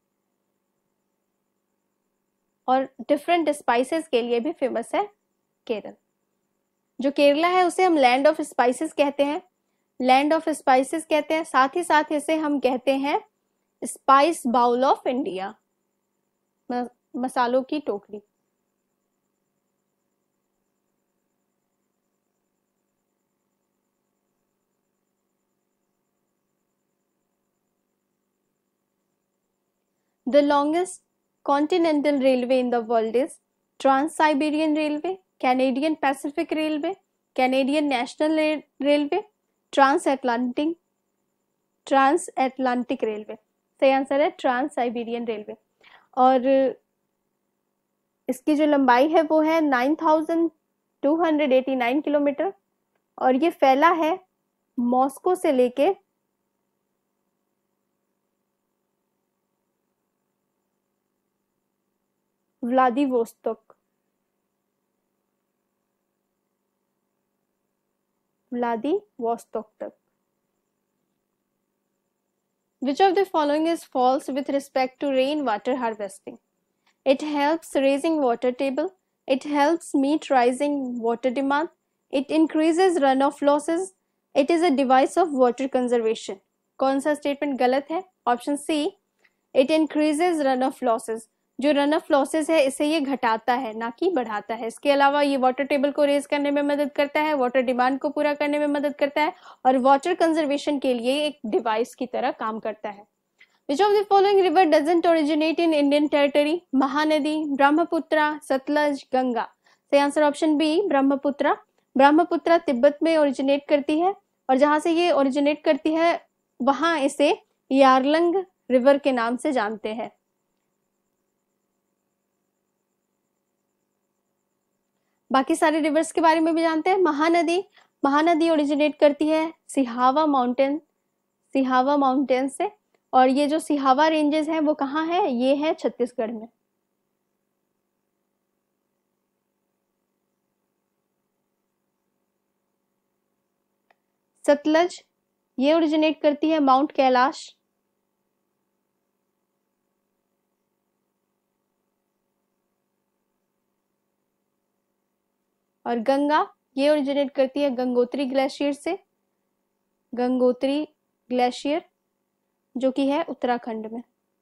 और डिफरेंट स्पाइसेस के लिए भी फेमस है केरल. जो केरला है उसे हम लैंड ऑफ स्पाइसेस कहते हैं, लैंड ऑफ स्पाइसेस कहते हैं. साथ ही साथ इसे हम कहते हैं स्पाइस बाउल ऑफ इंडिया, मसालों की टोकरी. The longest continental railway in the world is Trans-Siberian Railway, Canadian Pacific Railway, Canadian National Railway, Transatlantic Transatlantic Railway. सही आंसर है ट्रांस साइबेरियन रेलवे. और इसकी जो लंबाई है वो है nine thousand two hundred eighty nine kilometre और ये फैला है मॉस्को से लेके व्लादिवोस्तोक व्लादिवोस्तोक तक. Which of the following is false with respect to rainwater harvesting? It helps raising water table. It helps meet rising water demand. It increases runoff losses. It is a device of water conservation. कौन सा statement गलत है? Option C, it increases run off losses. जो run off losses है इसे ये घटाता है ना कि बढ़ाता है. इसके अलावा ये वाटर टेबल को रेज करने में मदद करता है, वाटर डिमांड को पूरा करने में मदद करता है और वाटर कंजर्वेशन के लिए एक डिवाइस की तरह काम करता है. Which of the following river doesn't originate in Indian territory? Mahanadi, Brahmaputra, Sutlej, Ganga. सही answer option B, Brahmaputra. Brahmaputra Tibet में ओरिजिनेट करती है और जहां से ये ओरिजिनेट करती है वहां इसे यारलंग रिवर के नाम से जानते हैं. बाकी सारे रिवर्स के बारे में भी जानते हैं. महानदी महानदी ओरिजिनेट करती है सिहावा माउंटेन सिहावा माउंटेन से और ये जो सिहावा रेंजेस हैं वो कहाँ है? ये है छत्तीसगढ़ में. सतलज ये ओरिजिनेट करती है माउंट कैलाश और गंगा ये ओरिजिनेट करती है गंगोत्री ग्लेशियर से, गंगोत्री ग्लेशियर जो कि है उत्तराखंड में.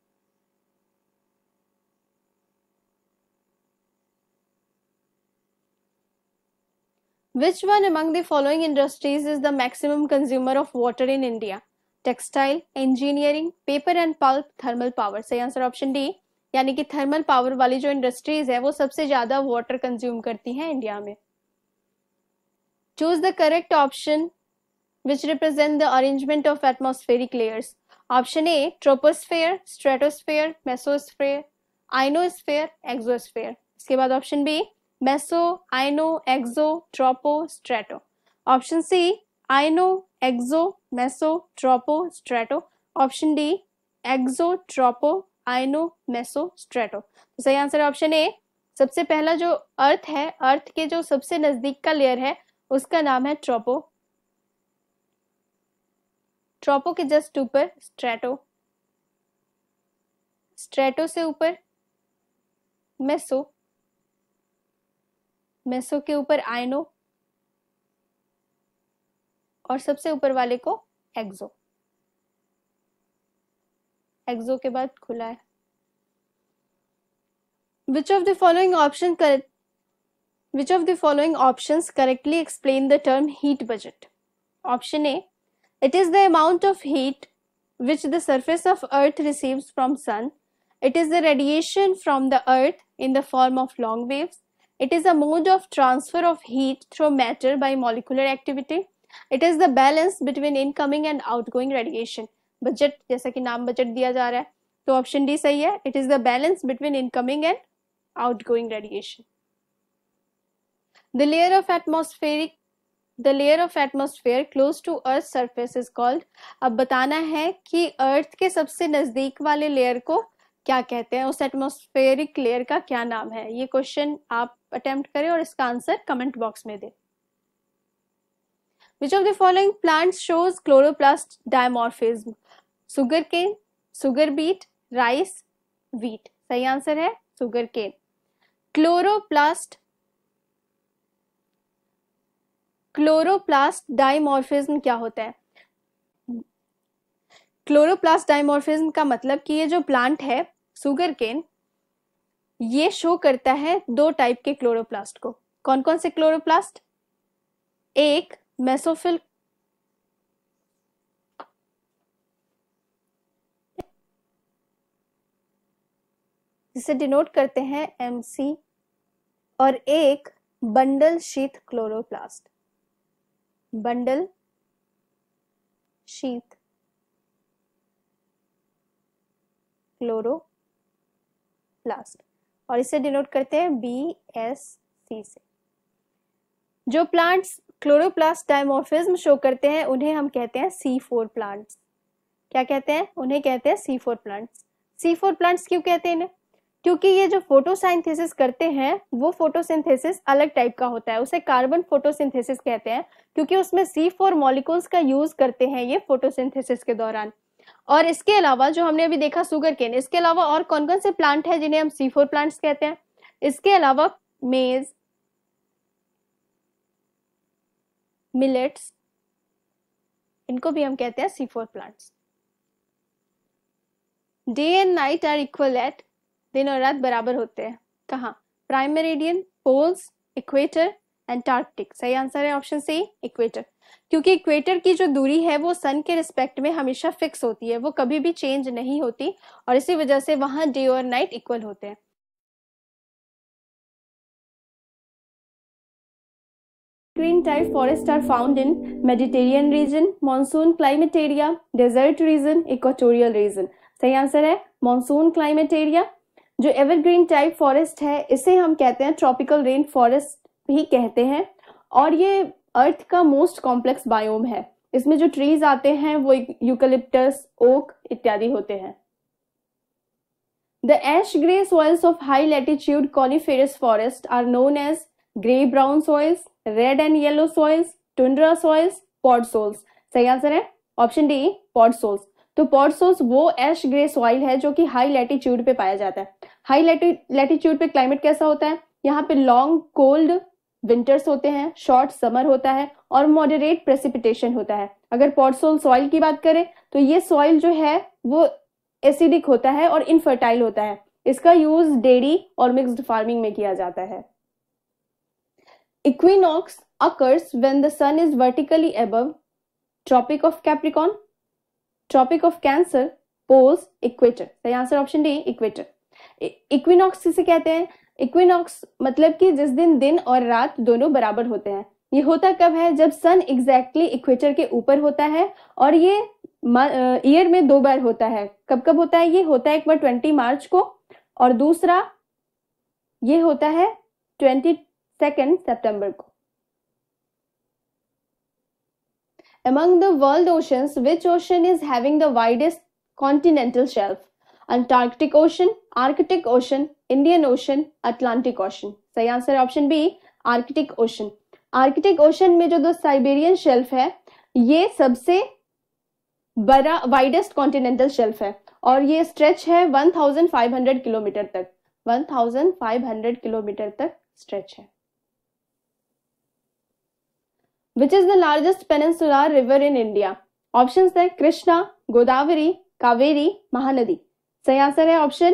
Which one among the following industries is the maximum consumer of water in India? Textile, engineering, paper and pulp, thermal power. सही आंसर ऑप्शन डी, यानी कि थर्मल पावर वाली जो इंडस्ट्रीज है वो सबसे ज्यादा वाटर कंज्यूम करती हैं इंडिया में. Choose the correct option which represent the arrangement of atmospheric layers. Option A, troposphere, stratosphere, mesosphere, ionosphere, exosphere. इसके बाद option B, meso, iono, exo, tropo, strato. Option C, iono, exo, meso, tropo, strato. Option D, exo, tropo, iono, meso, strato. तो सही answer है option ए. सबसे पहला जो अर्थ है, अर्थ के जो सबसे नजदीक का लेयर है उसका नाम है ट्रोपो ट्रोपो के जस्ट ऊपर स्ट्रेटो, स्ट्रेटो से ऊपर मेसो, मेसो के ऊपर आयनो, और सबसे ऊपर वाले को एक्सो, एक्सो के बाद खुला है। Which of the following option correct Which of the following options correctly explain the term heat budget? Option A, it is the amount of heat which the surface of earth receives from sun. It is the radiation from the earth in the form of long waves. It is a mode of transfer of heat through matter by molecular activity. It is the balance between incoming and outgoing radiation. Budget, जैसा कि नाम budget दिया जा रहा है, तो option D सही है. It is the balance between incoming and outgoing radiation. The layer of atmospheric The layer of atmosphere close to Earth's surface is called. अब बताना है कि अर्थ के सबसे नजदीक वाले लेयर को क्या कहते हैं, उस एटमॉस्फेरिक लेयर का क्या नाम है. ये क्वेश्चन आप अटेम्प्ट करें और इसका आंसर कमेंट बॉक्स में दें. Which of the following plants shows chloroplast dimorphism? Sugar cane, sugar beet, rice, wheat. सही आंसर है sugar cane. Chloroplast chloroplast dimorphism क्या होता है? क्लोरोप्लास्ट डाइमॉर्फिज्म का मतलब कि ये जो प्लांट है सुगर केन, ये शो करता है दो टाइप के क्लोरोप्लास्ट को. कौन कौन से क्लोरोप्लास्ट? एक मेसोफिल जिसे डिनोट करते हैं एमसी, और एक bundle sheath chloroplast. Bundle sheath chloroplast, और इसे डिनोट करते हैं बी एस सी से. जो प्लांट्स क्लोरोप्लास्ट डाइमॉर्फिज्म शो करते हैं उन्हें हम कहते हैं सी फोर प्लांट्स. क्या कहते हैं? उन्हें कहते हैं C four plants. C four plants क्यों कहते हैं इन्हें? क्योंकि ये जो फोटोसिंथेसिस करते हैं वो फोटोसिंथेसिस अलग टाइप का होता है, उसे कार्बन फोटोसिंथेसिस कहते हैं, क्योंकि उसमें सी फोर मॉलिक्यूल्स का यूज करते हैं ये फोटोसिंथेसिस के दौरान. और इसके अलावा जो हमने अभी देखा सुगर केन, इसके अलावा और कौन कौन से प्लांट हैं जिन्हें हम सी फोर प्लांट्स कहते हैं? इसके अलावा मेज, मिलेट्स, इनको भी हम कहते हैं C four plants. Day and night are equal at, दिन और रात बराबर होते हैं. कहाँ? Prime meridian, poles, equator, Antarctic. सही आंसर है ऑप्शन सी, इक्वेटर. क्योंकि इक्वेटर की जो दूरी है वो सन के रिस्पेक्ट में हमेशा फिक्स होती है, वो कभी भी चेंज नहीं होती, और इसी वजह से वहां डे और नाइट इक्वल होते हैं. Green type forests are found in Mediterranean region, monsoon climate area, desert region, equatorial region. सही आंसर है monsoon climate area. जो एवरग्रीन टाइप फॉरेस्ट है इसे हम कहते हैं ट्रॉपिकल रेन फॉरेस्ट भी कहते हैं, और ये अर्थ का मोस्ट कॉम्प्लेक्स बायोम है. इसमें जो ट्रीज आते हैं वो यूकलिप्टस, ओक इत्यादि होते हैं. The ash grey soils of high latitude coniferous forest are known as grey brown soils, red and yellow soils, tundra soils, podsols. सही आंसर है ऑप्शन डी, पॉडसोल्स. तो पॉडसोल्स वो एश ग्रे सॉइल है जो कि हाई लैटिट्यूड पे पाया जाता है. हाई लैटिट्यूड पे क्लाइमेट कैसा होता है? यहाँ पे लॉन्ग कोल्ड विंटर्स होते हैं, शॉर्ट समर होता है, और मॉडरेट प्रेसिपिटेशन होता है. अगर पॉडसोल सॉइल की बात करें तो ये सॉइल जो है वो एसिडिक होता है और इनफर्टाइल होता है. इसका यूज डेयरी और मिक्स्ड फार्मिंग में किया जाता है. Equinox occurs when the sun is vertically above Tropic of Capricorn, Tropic of Cancer, poles, equator. सही answer option D, equator. Equinox किसे कहते हैं? इक्विनॉक्स मतलब कि जिस दिन दिन और रात दोनों बराबर होते हैं. ये होता कब है? जब सन एग्जैक्टली इक्वेटर के ऊपर होता है, और ये ईयर में दो बार होता है. कब कब होता है? ये होता है एक बार ट्वेंटी मार्च को, और दूसरा ये होता है ट्वेंटी सेकेंड सितंबर को. Among the world oceans, which ocean is having the widest continental shelf? Antarctic Ocean, Arctic Ocean, Indian Ocean, Atlantic Ocean. सही answer option B, Arctic Ocean. Arctic Ocean में जो दो साइबेरियन शेल्फ है ये सबसे बड़ा widest continental shelf है और ये स्ट्रेच है पंद्रह सौ किलोमीटर तक, पंद्रह सौ किलोमीटर तक स्ट्रेच है। Which is the largest peninsular river in India? Option है कृष्णा, गोदावरी, कावेरी, महानदी। सही आंसर है ऑप्शन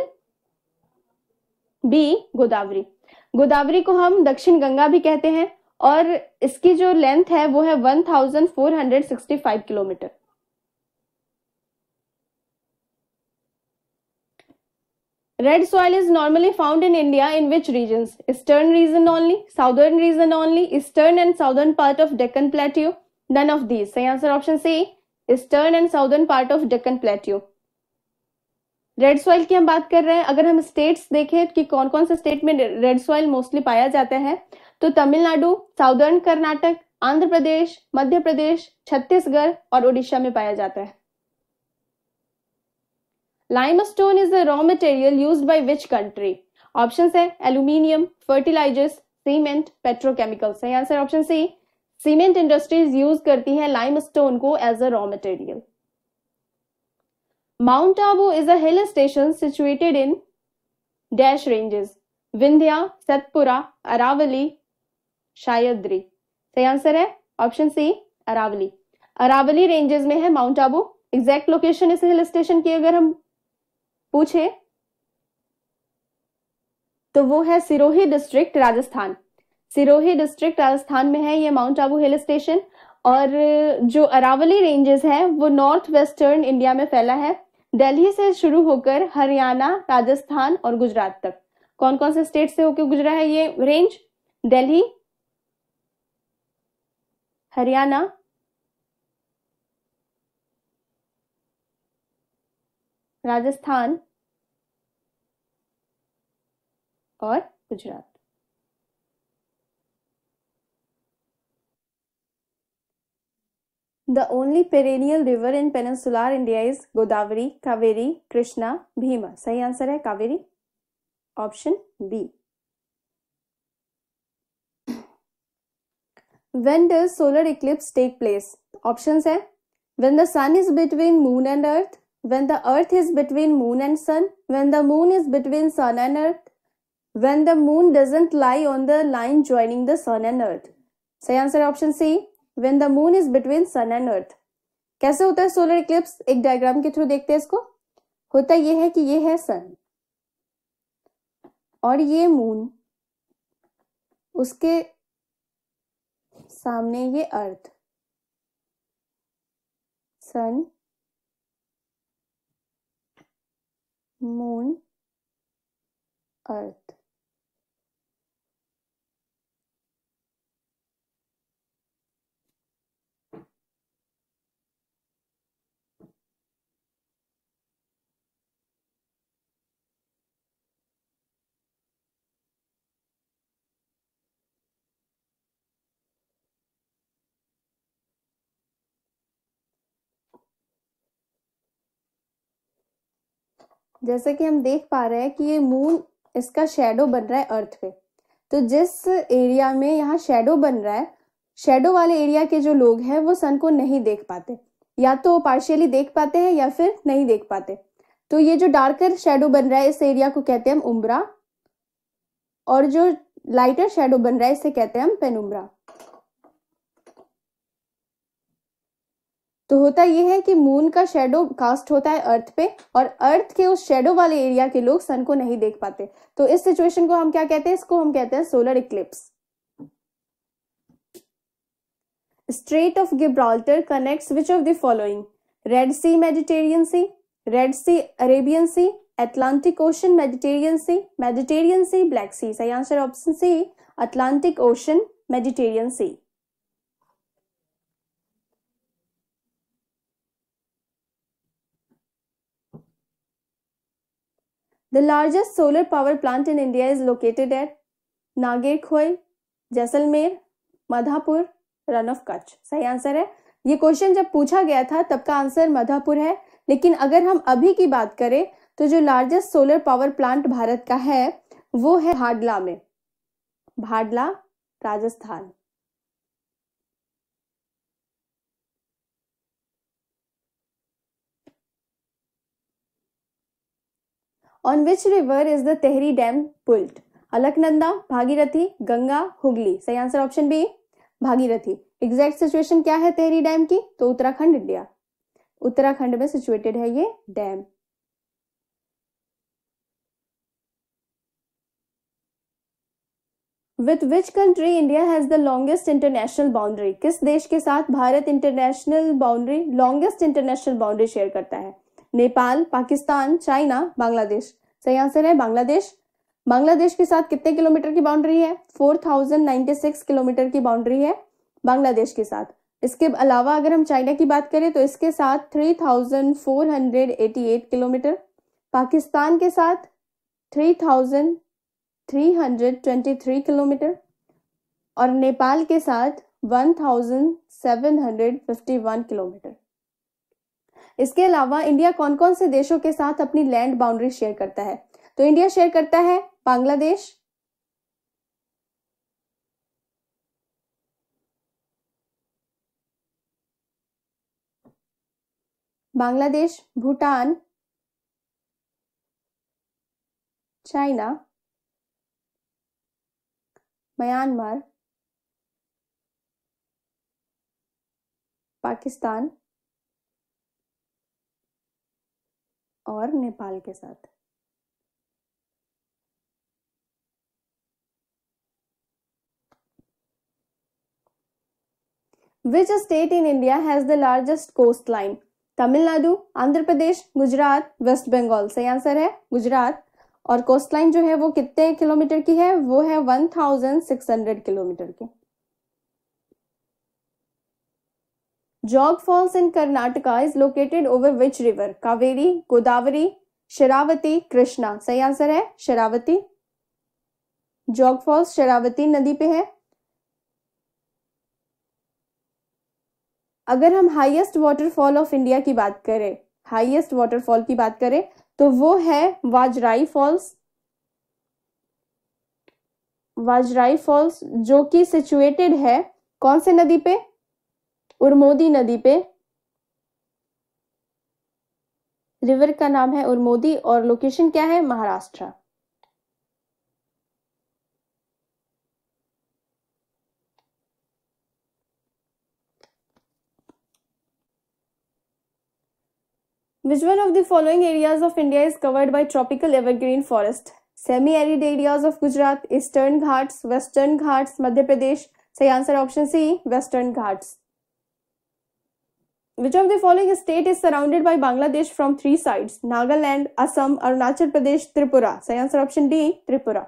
बी, गोदावरी। गोदावरी को हम दक्षिण गंगा भी कहते हैं और इसकी जो लेंथ है वो है चौदह सौ पैंसठ kilometre. Red soil is normally found in India in which regions? Eastern region only, southern region only, eastern and southern part of Deccan Plateau, none of these. सही answer option C, eastern and southern part of Deccan plateau. Red soil की हम बात कर रहे हैं। अगर हम states देखें कि कौन कौन से स्टेट में रेड सॉइल मोस्टली पाया जाता है तो तमिलनाडु, साउदर्न कर्नाटक, आंध्र प्रदेश, मध्य प्रदेश, छत्तीसगढ़ और उड़ीसा में पाया जाता है। Limestone is the raw material used by which country? Options है aluminium, fertilizers, cement, petrochemicals। सही answer option C, cement industries use करती है लाइमस्टोन को as a raw material. Mount Abu is a hill station situated in dash ranges? Vindhya, Satpura, Aravalli, Sahyadri. सही answer है option C, Aravalli. Aravalli ranges में है mount Abu. Exact location इस hill station की अगर हम पूछे तो वो है सिरोही डिस्ट्रिक्ट, राजस्थान। सिरोही डिस्ट्रिक्ट राजस्थान में है ये माउंट आबू हिल स्टेशन। और जो अरावली रेंजेस है वो नॉर्थ वेस्टर्न इंडिया में फैला है, दिल्ली से शुरू होकर हरियाणा, राजस्थान और गुजरात तक। कौन कौन से स्टेट से होकर गुजरा है ये रेंज? दिल्ली, हरियाणा, राजस्थान और Gujarat. The only perennial river in peninsular India is Godavari, Kaveri, Krishna, Bhima। सही आंसर है Kaveri, option B. When does solar eclipse take place? Options है when the sun is between moon and earth, when the earth is between moon and sun, when the moon is between sun and earth, when the moon doesn't lie on the line joining the sun and earth। सही answer option C, when the moon is between sun and earth। कैसे होता है solar eclipse? एक diagram के through देखते हैं इसको। होता ये है कि ये है सन और ये मून, उसके सामने ये अर्थ। सन, मून, अर्थ। जैसे कि हम देख पा रहे हैं कि ये मून, इसका शेडो बन रहा है अर्थ पे। तो जिस एरिया में यहाँ शेडो बन रहा है, शेडो वाले एरिया के जो लोग हैं वो सन को नहीं देख पाते, या तो पार्शियली देख पाते हैं या फिर नहीं देख पाते। तो ये जो डार्कर शेडो बन रहा है इस एरिया को कहते हैं हम उम्ब्रा, और जो लाइटर शेडो बन रहा है इसे कहते हैं हम पेनुम्ब्रा। तो होता यह है कि मून का शेडो कास्ट होता है अर्थ पे और अर्थ के उस शेडो वाले एरिया के लोग सन को नहीं देख पाते। तो इस सिचुएशन को हम क्या कहते हैं? इसको हम कहते हैं solar eclipse. Strait of Gibraltar connects which of the following? Red Sea, Mediterranean Sea, Red Sea, Arabian Sea, Atlantic Ocean, Mediterranean Sea, Mediterranean Sea, Black Sea. सही answer option C, Atlantic Ocean, Mediterranean Sea. The largest solar power plant in India is located at Nagercoil, Jaisalmer, Madhapur, Rann of Kutch. सही answer है। ये question जब पूछा गया था तब का आंसर माधापुर है, लेकिन अगर हम अभी की बात करें तो जो largest solar power plant Bharat का है वो है भाडला में, Bhadla, Rajasthan. . On which river is the Tehri dam built? Alaknanda, Bhagirathi, Ganga, Hooghly. सही answer option B Bhagirathi. Exact situation क्या है तेहरी डैम की? तो उत्तराखंड, इंडिया, उत्तराखंड में सिचुएटेड है ये dam. With which country India has the longest international boundary? किस देश के साथ Bharat international boundary longest international boundary share करता है? नेपाल, पाकिस्तान, चाइना, बांग्लादेश। सही आंसर है बांग्लादेश। बांग्लादेश के साथ कितने किलोमीटर की बाउंड्री है? Four thousand ninety six kilometre की बाउंड्री है बांग्लादेश के साथ। इसके अलावा अगर हम चाइना की बात करें तो इसके साथ three thousand four hundred eighty eight kilometre, Pakistan के साथ three thousand three hundred twenty three kilometre और नेपाल के साथ one thousand seven hundred fifty one kilometre. इसके अलावा इंडिया कौन कौन से देशों के साथ अपनी लैंड बाउंड्री शेयर करता है? तो इंडिया शेयर करता है बांग्लादेश, बांग्लादेश, भूटान, चाइना, म्यांमार, पाकिस्तान और नेपाल के साथ। Which state in India has the largest coastline? Tamil Nadu, Andhra Pradesh, Gujarat, waste Bengal. सही आंसर है गुजरात। और कोस्ट लाइन जो है वो कितने किलोमीटर की है? वो है one thousand six hundred kilometre की। Jog falls in Karnataka is located over which river? Kaveri, Godavari, Sharavati, Krishna. सही आंसर है शरावती। जॉग फॉल्स शरावती नदी पे है। अगर हम हाईएस्ट वाटरफॉल ऑफ इंडिया की बात करें, हाईएस्ट वाटरफॉल की बात करें तो वो है वाजराई फॉल्स। वाजराई फॉल्स जो कि सिचुएटेड है कौन से नदी पे? उर्मोदी नदी पे। रिवर का नाम है उर्मोदी और लोकेशन क्या है? Maharashtra. Which one of the following areas of India is covered by tropical evergreen forest? Semi-arid areas of Gujarat, Eastern Ghats, Western Ghats, Madhya Pradesh. सही answer option C Western Ghats. Which of the following state is surrounded by Bangladesh from three sides? Nagaland, Assam, Arunachal Pradesh, Tripura. सही answer option D Tripura.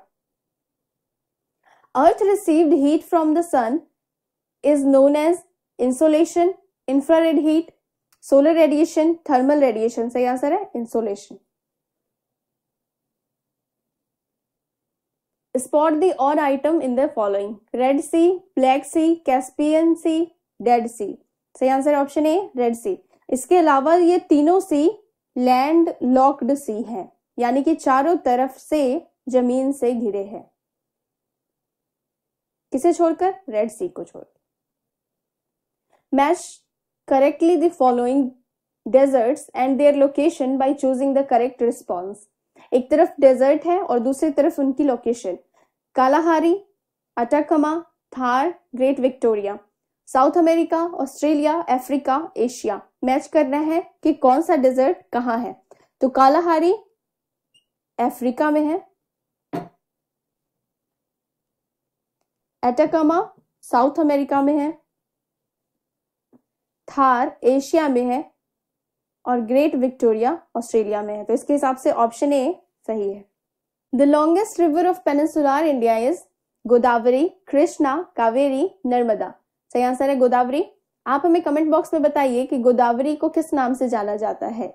Earth received heat from the sun is known as insolation, infrared heat, solar radiation, thermal radiation. सही answer है insolation. Spot the odd item in the following? Red Sea, Black Sea, Caspian Sea, Dead Sea. सही answer option A Red Sea. इसके अलावा ये तीनों सी land locked सी हैं, यानी कि चारों तरफ से जमीन से घिरे हैं। किसे छोड़कर? रेड सी को छोड़कर। Match correctly the following deserts and their location by choosing the correct response. एक तरफ डेजर्ट है और दूसरी तरफ उनकी location. Kalahari, Atacama, Thar, Great Victoria. South America, Australia, Africa, Asia. Match करना है कि कौन सा डेजर्ट कहाँ है। तो कालाहारी अफ्रीका में है, अटाकमा साउथ अमेरिका में है, थार एशिया में है और ग्रेट विक्टोरिया ऑस्ट्रेलिया में है। तो इसके हिसाब से ऑप्शन ए सही है। The longest river of peninsular India is Godavari, Krishna, Kaveri, Narmada. सही आंसर है गोदावरी। आप हमें कमेंट बॉक्स में बताइए कि गोदावरी को किस नाम से जाना जाता है।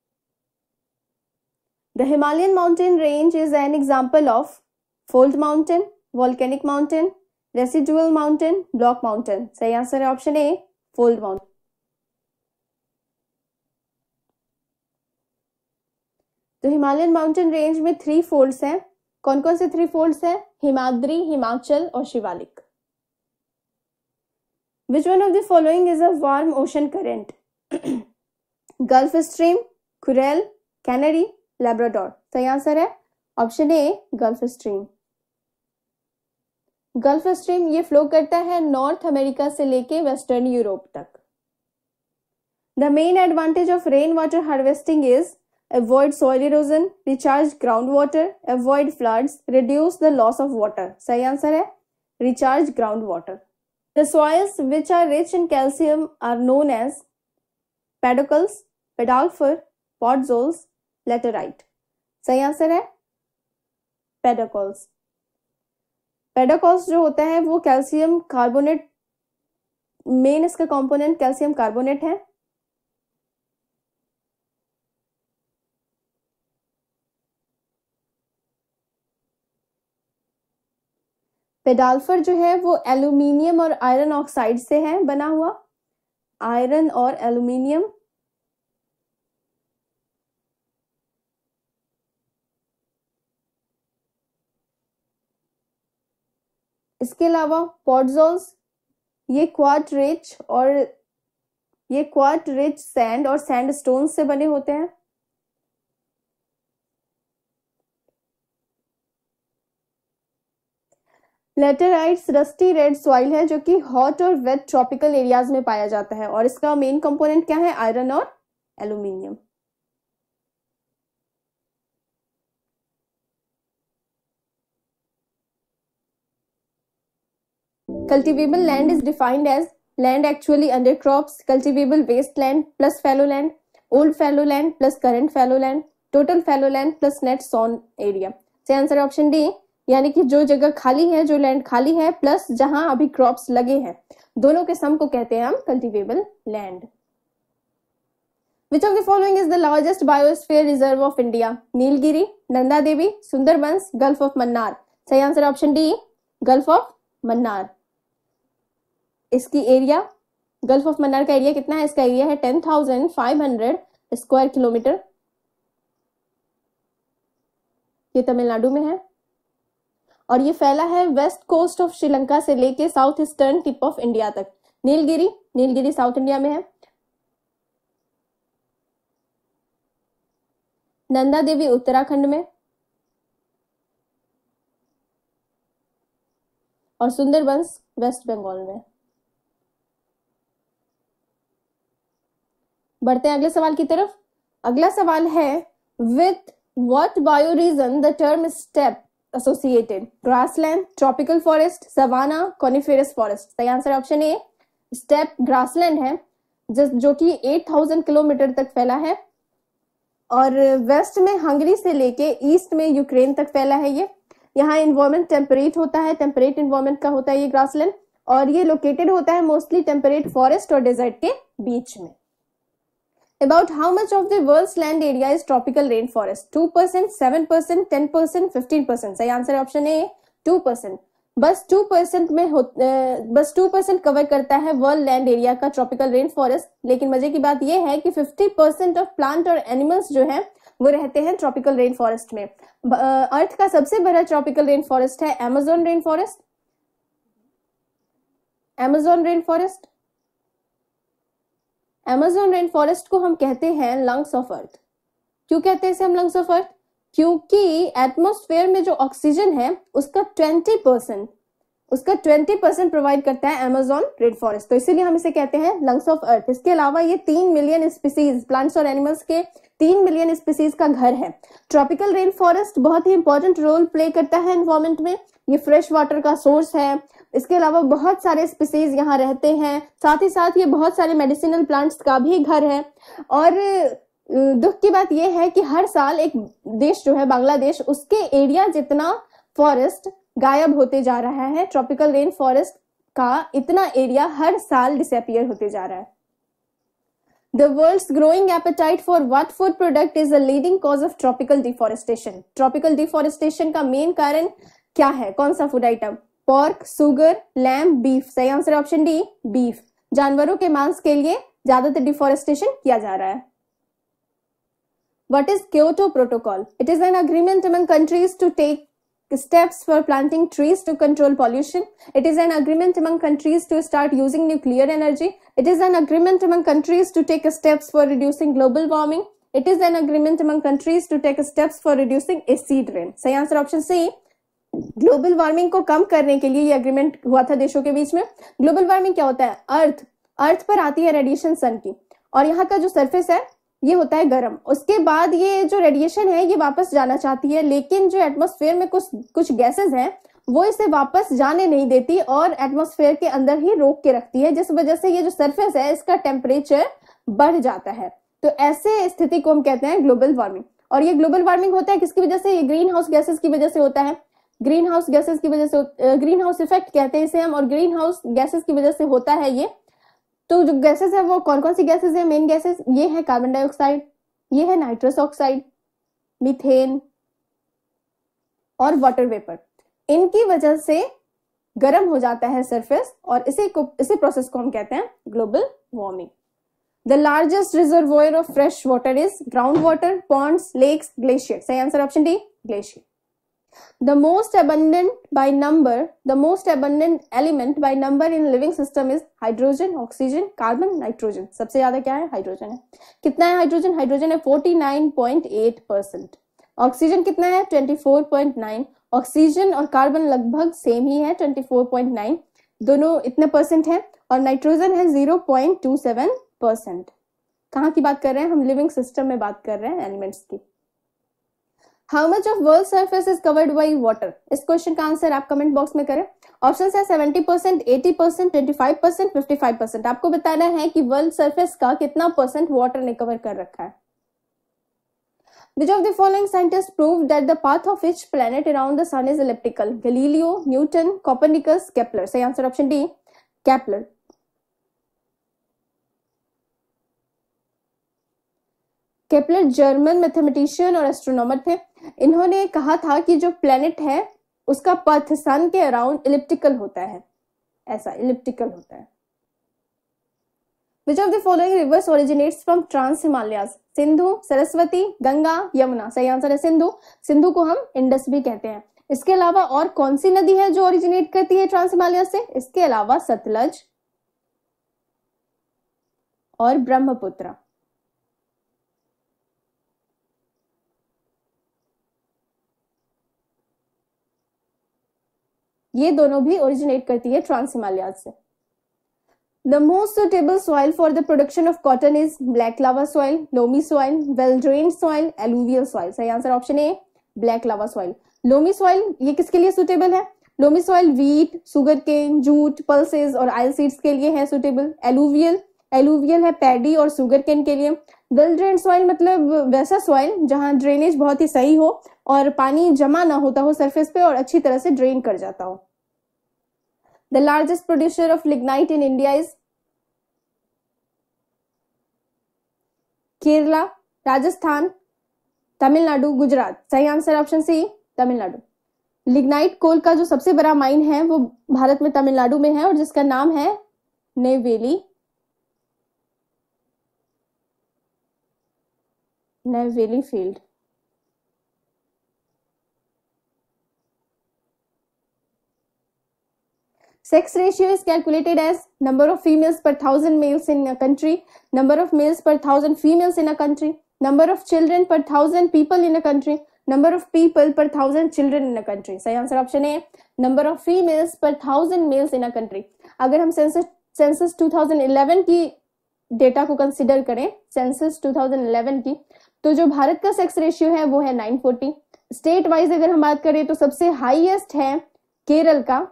The Himalayan mountain range is an example of fold mountain, volcanic mountain, residual mountain, block mountain. सही आंसर है ऑप्शन ए फोल्ड माउंटेन। तो हिमालयन माउंटेन रेंज में थ्री फोल्ड्स हैं। कौन कौन से थ्री फोल्ड्स हैं? हिमाद्री, हिमाचल और Shivalik. Which one of the following is a warm ocean current? Gulf Stream, Kuril, Canary, Labrador। सही आंसर है option A Gulf Stream. Gulf Stream ये फ्लो करता है नॉर्थ अमेरिका से लेके वेस्टर्न यूरोप तक। The main advantage of rain water harvesting is avoid soil erosion, recharge ground water, avoid floods, reduce the loss of water. सही answer है recharge ground water. The soils which are rich in calcium are known as pedocals, pedalfer, podzols, laterite. सही answer है pedocals. Pedocals जो होता है वो calcium carbonate, main इसका component calcium carbonate है। पेडाल्फर जो है वो एल्यूमिनियम और आयरन ऑक्साइड से है बना हुआ, आयरन और एल्यूमिनियम। इसके अलावा पॉडजोल्स ये क्वार्ट रिच और ये क्वार्ट रिच सैंड और सैंडस्टोन से बने होते हैं। लेटेराइट्स रस्टी रेड सॉइल है जो कि हॉट और वेट ट्रॉपिकल एरियाज में पाया जाता है और इसका मेन कंपोनेंट क्या है? आयरन और aluminium. Cultivable land is defined as land actually under crops, cultivable wasteland plus fallow land, old fallow land plus current fallow land, total fallow land plus net sown area। सही answer है option D, यानी कि जो जगह खाली है, जो land खाली है प्लस जहां अभी क्रॉप्स लगे हैं, दोनों के सम को कहते हैं हम cultivable land. Which of the following is the largest biosphere reserve of India? Nilgiri, Nanda Devi, Sundarbans, Gulf of Mannar. सही answer option D, Gulf of Mannar. इसकी एरिया, गल्फ ऑफ मन्नार का एरिया कितना है? इसका एरिया है ten thousand five hundred square kilometre. ये तमिलनाडु में है और ये फैला है वेस्ट कोस्ट ऑफ श्रीलंका से लेके south eastern tip of India तक। नीलगिरी, नीलगिरी साउथ इंडिया में है। नंदा देवी उत्तराखंड में और सुंदरबंस वेस्ट बंगाल में। बढ़ते हैं अगले सवाल की तरफ। अगला सवाल है with what bio region the term steppe associated? Grassland, tropical forest, savanna, coniferous forest. सही answer option A, steppe grassland है जो कि एट थाउजेंड किलोमीटर तक फैला है और वेस्ट में हंगरी से लेके ईस्ट में यूक्रेन तक फैला है। ये यहाँ इन्वायरमेंट टेम्परेट होता है, टेम्परेट इन्वायरमेंट का होता है ये ग्रासलैंड और ये लोकेटेड होता है मोस्टली टेम्परेट फॉरेस्ट और डेजर्ट के बीच में। About how much of the world's land area is tropical rainforest? Two percent, seven percent, ten percent, fifteen percent. सही आंसर है ऑप्शन ए, टू परसेंट। बस टू परसेंट में हो, बस टू परसेंट कवर करता है वर्ल्ड लैंड एरिया का tropical rain forest. लेकिन मजे की बात यह है कि फिफ्टी परसेंट ऑफ प्लांट और एनिमल्स जो है वो रहते हैं ट्रॉपिकल रेन फॉरेस्ट में। अर्थ का सबसे बड़ा ट्रॉपिकल रेन फॉरेस्ट है Amazon rain forest. Amazon rain forest Amazon rain forest को हम कहते हैं लंग्स ऑफ अर्थ। क्यों कहते हैं इसे हम लंग्स ऑफ अर्थ? क्योंकि एटमॉस्फेयर में जो ऑक्सीजन है उसका ट्वेंटी परसेंट उसका ट्वेंटी परसेंट प्रोवाइड करता है अमेज़न रेन फॉरेस्ट, तो इसीलिए हम इसे कहते हैं लंग्स ऑफ अर्थ। इसके अलावा ये तीन मिलियन स्पीसीज, प्लांट्स और एनिमल्स के तीन मिलियन स्पीसीज का घर है। ट्रॉपिकल रेन फॉरेस्ट बहुत ही इंपॉर्टेंट रोल प्ले करता है एनवायरमेंट में। ये फ्रेश वाटर का सोर्स है। इसके अलावा बहुत सारे स्पीसीज यहाँ रहते हैं। साथ ही साथ ये बहुत सारे मेडिसिनल प्लांट्स का भी घर है। और दुख की बात यह है कि हर साल एक देश जो है बांग्लादेश, उसके एरिया जितना फॉरेस्ट गायब होते जा रहा है। ट्रॉपिकल रेन फॉरेस्ट का इतना एरिया हर साल डिसअपियर होते जा रहा है। The world's growing appetite for what food product is a leading cause of tropical deforestation? Tropical deforestation का मेन कारण क्या है? कौन सा food item? Pork, sugar, lamb, beef. सही आंसर ऑप्शन डी, बीफ। जानवरों के मांस के लिए ज्यादातर डिफोरेस्टेशन किया जा रहा है। What is Kyoto Protocol? It is an agreement among countries to take steps for planting trees to control pollution. It is an agreement among countries to start using nuclear energy. It is an agreement among countries to take steps for reducing global warming. It is an agreement among countries to take steps for reducing acid rain. सही answer option C, global warming को कम करने के लिए ये agreement हुआ था देशों के बीच में। ग्लोबल वार्मिंग क्या होता है? अर्थ अर्थ पर आती है रेडिएशन सन की, और यहाँ का जो सरफेस है ये होता है गर्म। उसके बाद ये जो रेडिएशन है ये वापस जाना चाहती है, लेकिन जो एटमॉस्फेयर में कुछ कुछ गैसेस हैं वो इसे वापस जाने नहीं देती और एटमॉस्फेयर के अंदर ही रोक के रखती है, जिस वजह से ये जो सरफेस है इसका टेम्परेचर बढ़ जाता है। तो ऐसे स्थिति को हम कहते हैं ग्लोबल वार्मिंग। और ये ग्लोबल वार्मिंग होता है किसकी वजह से? ये ग्रीन हाउस गैसेस की वजह से होता है। ग्रीन हाउस गैसेस की वजह से, ग्रीन हाउस इफेक्ट कहते हैं इसे हम, और ग्रीन हाउस गैसेस की वजह से होता है ये। तो जो गैसेस है वो कौन कौन सी गैसेस है? मेन गैसेस ये है कार्बन डाइऑक्साइड, ये है नाइट्रस ऑक्साइड, मीथेन और वाटर वेपर। इनकी वजह से गर्म हो जाता है सरफेस, और इसी को इसी प्रोसेस को हम कहते हैं global warming. The largest reservoir of fresh water is ground water, ponds, lakes, glacier. सही answer option D, glacier. The most abundant by number, the most abundant element by number in living system is hydrogen, oxygen, carbon, nitrogen. सबसे ज्यादा क्या है? Hydrogen है। कितना है hydrogen? Hydrogen है उनचास पॉइंट आठ परसेंट। ऑक्सीजन कितना है? चौबीस पॉइंट नौ। ऑक्सीजन और कार्बन लगभग सेम ही है, चौबीस पॉइंट नौ, दोनों इतने परसेंट है। और नाइट्रोजन है zero point two seven percent. कहाँ की बात कर रहे हैं हम? लिविंग सिस्टम में बात कर रहे हैं एलिमेंट्स की। How much of world surface is covered by water? इस क्वेश्चन का आंसर आप कमेंट बॉक्स में करें। ऑप्शन है seventy percent, eighty percent, twenty five percent, fifty five percent. आपको बताना है कि वर्ल्ड सरफेस का कितना परसेंट वाटर ने कवर कर रखा है। Which of the following scientists proved that the path of each planet around the sun is elliptical? Galileo, Newton, Copernicus, Kepler. सही answer option D, Kepler। Kepler German mathematician और astronomer थे। इन्होंने कहा था कि जो प्लेनेट है उसका पथ सन के अराउंड इलिप्टिकल होता है, ऐसा इलिप्टिकल होता है। Which of the following rivers originates from trans Himalayas? Sindhu, Saraswati, Ganga, Yamuna. सही आंसर है सिंधु। सिंधु को हम इंडस भी कहते हैं। इसके अलावा और कौन सी नदी है जो ओरिजिनेट करती है ट्रांस हिमालय से? इसके अलावा सतलज और ब्रह्मपुत्र। ये दोनों भी ओरिजिनेट करती है ट्रांस हिमालय से। The most suitable soil for the production of cotton is black lava soil, loamy soil, well-drained soil, alluvial soil. सही answer option A, black lava soil। loamy soil ये किसके लिए सुटेबल है? loamy soil wheat, sugar cane, jute, pulses और oil seeds के लिए है suitable. alluvial alluvial है पैडी और sugar cane के लिए। well-drained soil मतलब वैसा soil जहां ड्रेनेज बहुत ही सही हो और पानी जमा ना होता हो सरफेस पे और अच्छी तरह से ड्रेन कर जाता हो। The largest producer of lignite in India is Kerala, Rajasthan, Tamil Nadu, Gujarat. सही answer option C, Tamil Nadu. Lignite coal का जो सबसे बड़ा माइन है वो भारत में तमिलनाडु में है और जिसका नाम है Neyveli Neyveli field. Sex ratio is calculated as number of females per thousand males in a country, number of males per thousand females in a country, number of children per thousand people in a country, number of people per thousand children in a country. सही answer option है number of females per thousand males in a country। अगर हम census census two thousand eleven की data को consider करें, census two thousand eleven की, तो जो भारत का सेक्स रेशियो है वो है नाइन फोर्टी। स्टेट वाइज अगर हम बात करें तो सबसे हाईएस्ट है केरल का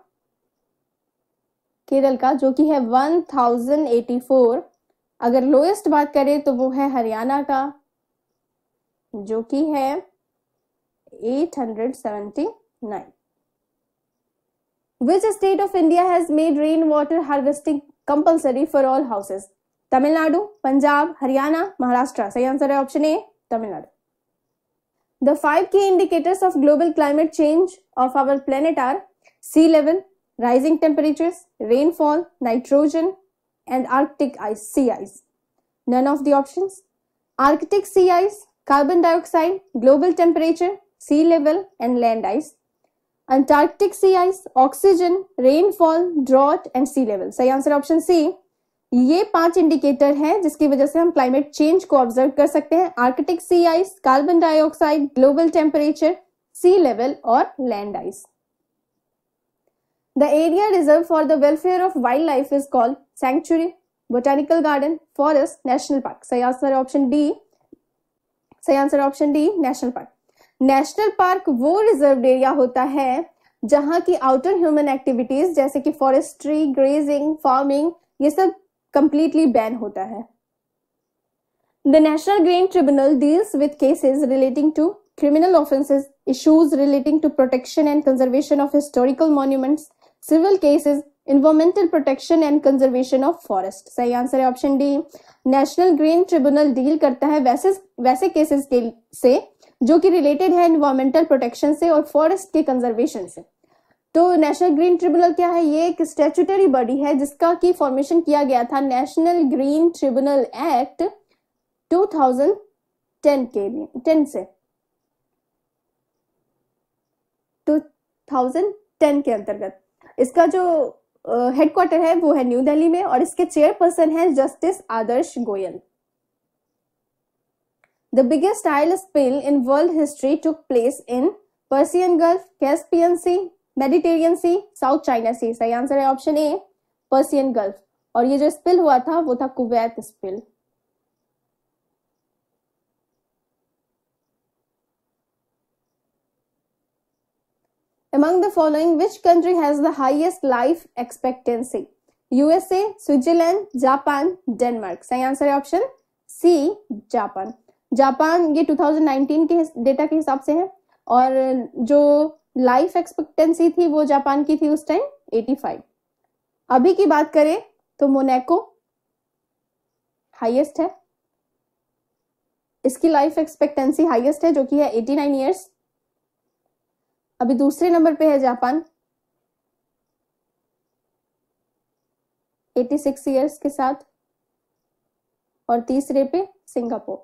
केरल का जो कि है वन थाउजेंड एटी फोर। अगर लोएस्ट बात करें तो वो है हरियाणा का जो कि है eight hundred seventy nine. Which state of India has made rainwater harvesting compulsory for all houses? Tamil Nadu, Punjab, Haryana, Maharashtra. सही आंसर है option A, Tamil Nadu. The five key indicators of global climate change of our planet are sea level, rising temperatures, rainfall, nitrogen, and Arctic ice, sea ice. None of the options. Arctic sea ice, carbon dioxide, global temperature, sea level, and land ice. Antarctic sea ice, oxygen, rainfall, drought, and sea level. सही answer option C, ये पांच indicator हैं जिसकी वजह से हम climate change को observe कर सकते हैं। Arctic sea ice, carbon dioxide, global temperature, sea level और land ice. The area reserve for the welfare of wild life is called sanctuary, botanical garden, forest, national park. सही answer option D. सही answer option D, national park. National park वो reserved area होता है जहां की outer human activities जैसे कि forestry, grazing, farming, ये सब कंप्लीटली बैन होता है। The National Green Tribunal deals with cases relating to criminal offenses, issues relating to protection and conservation of historical monuments, civil cases, environmental protection and conservation of forest। सही answer है option D. National Green Tribunal deal करता है वैसे वैसे cases के से जो कि रिलेटेड है एनवायरमेंटल प्रोटेक्शन से और फॉरेस्ट के कंजर्वेशन से। तो नेशनल ग्रीन ट्रिब्यूनल क्या है? ये एक स्टैट्यूटरी बॉडी है जिसका की फॉर्मेशन किया गया था National Green Tribunal Act two thousand ten के लिए टेन से टू थाउजेंड टेन के अंतर्गत। इसका जो हेडक्वार्टर uh, है वो है न्यू दिल्ली में और इसके चेयरपर्सन है Justice Adarsh Goyal. The biggest oil spill in world history took place in Persian Gulf, Caspian Sea, Mediterranean Sea, South China Sea. सही आंसर है ऑप्शन ए, पर्सियन गल्फ। और ये जो स्पिल हुआ था वो था Kuwait spill. Among the following, which country has the highest life expectancy? U S A, Switzerland, Japan, Denmark। सही आंसर है ऑप्शन सी, जापान। जापान ये टू थाउजेंड नाइनटीन के डेटा के हिसाब से है और जो लाइफ एक्सपेक्टेंसी थी वो जापान की थी उस टाइम एटी फाइव। अभी की बात करें तो मोनाको हाईएस्ट है, इसकी लाइफ एक्सपेक्टेंसी हाईएस्ट है जो कि है एटी नाइन ईयर्स। अभी दूसरे नंबर पे है जापान एटी सिक्स ईयर्स के साथ और तीसरे पे Singapore.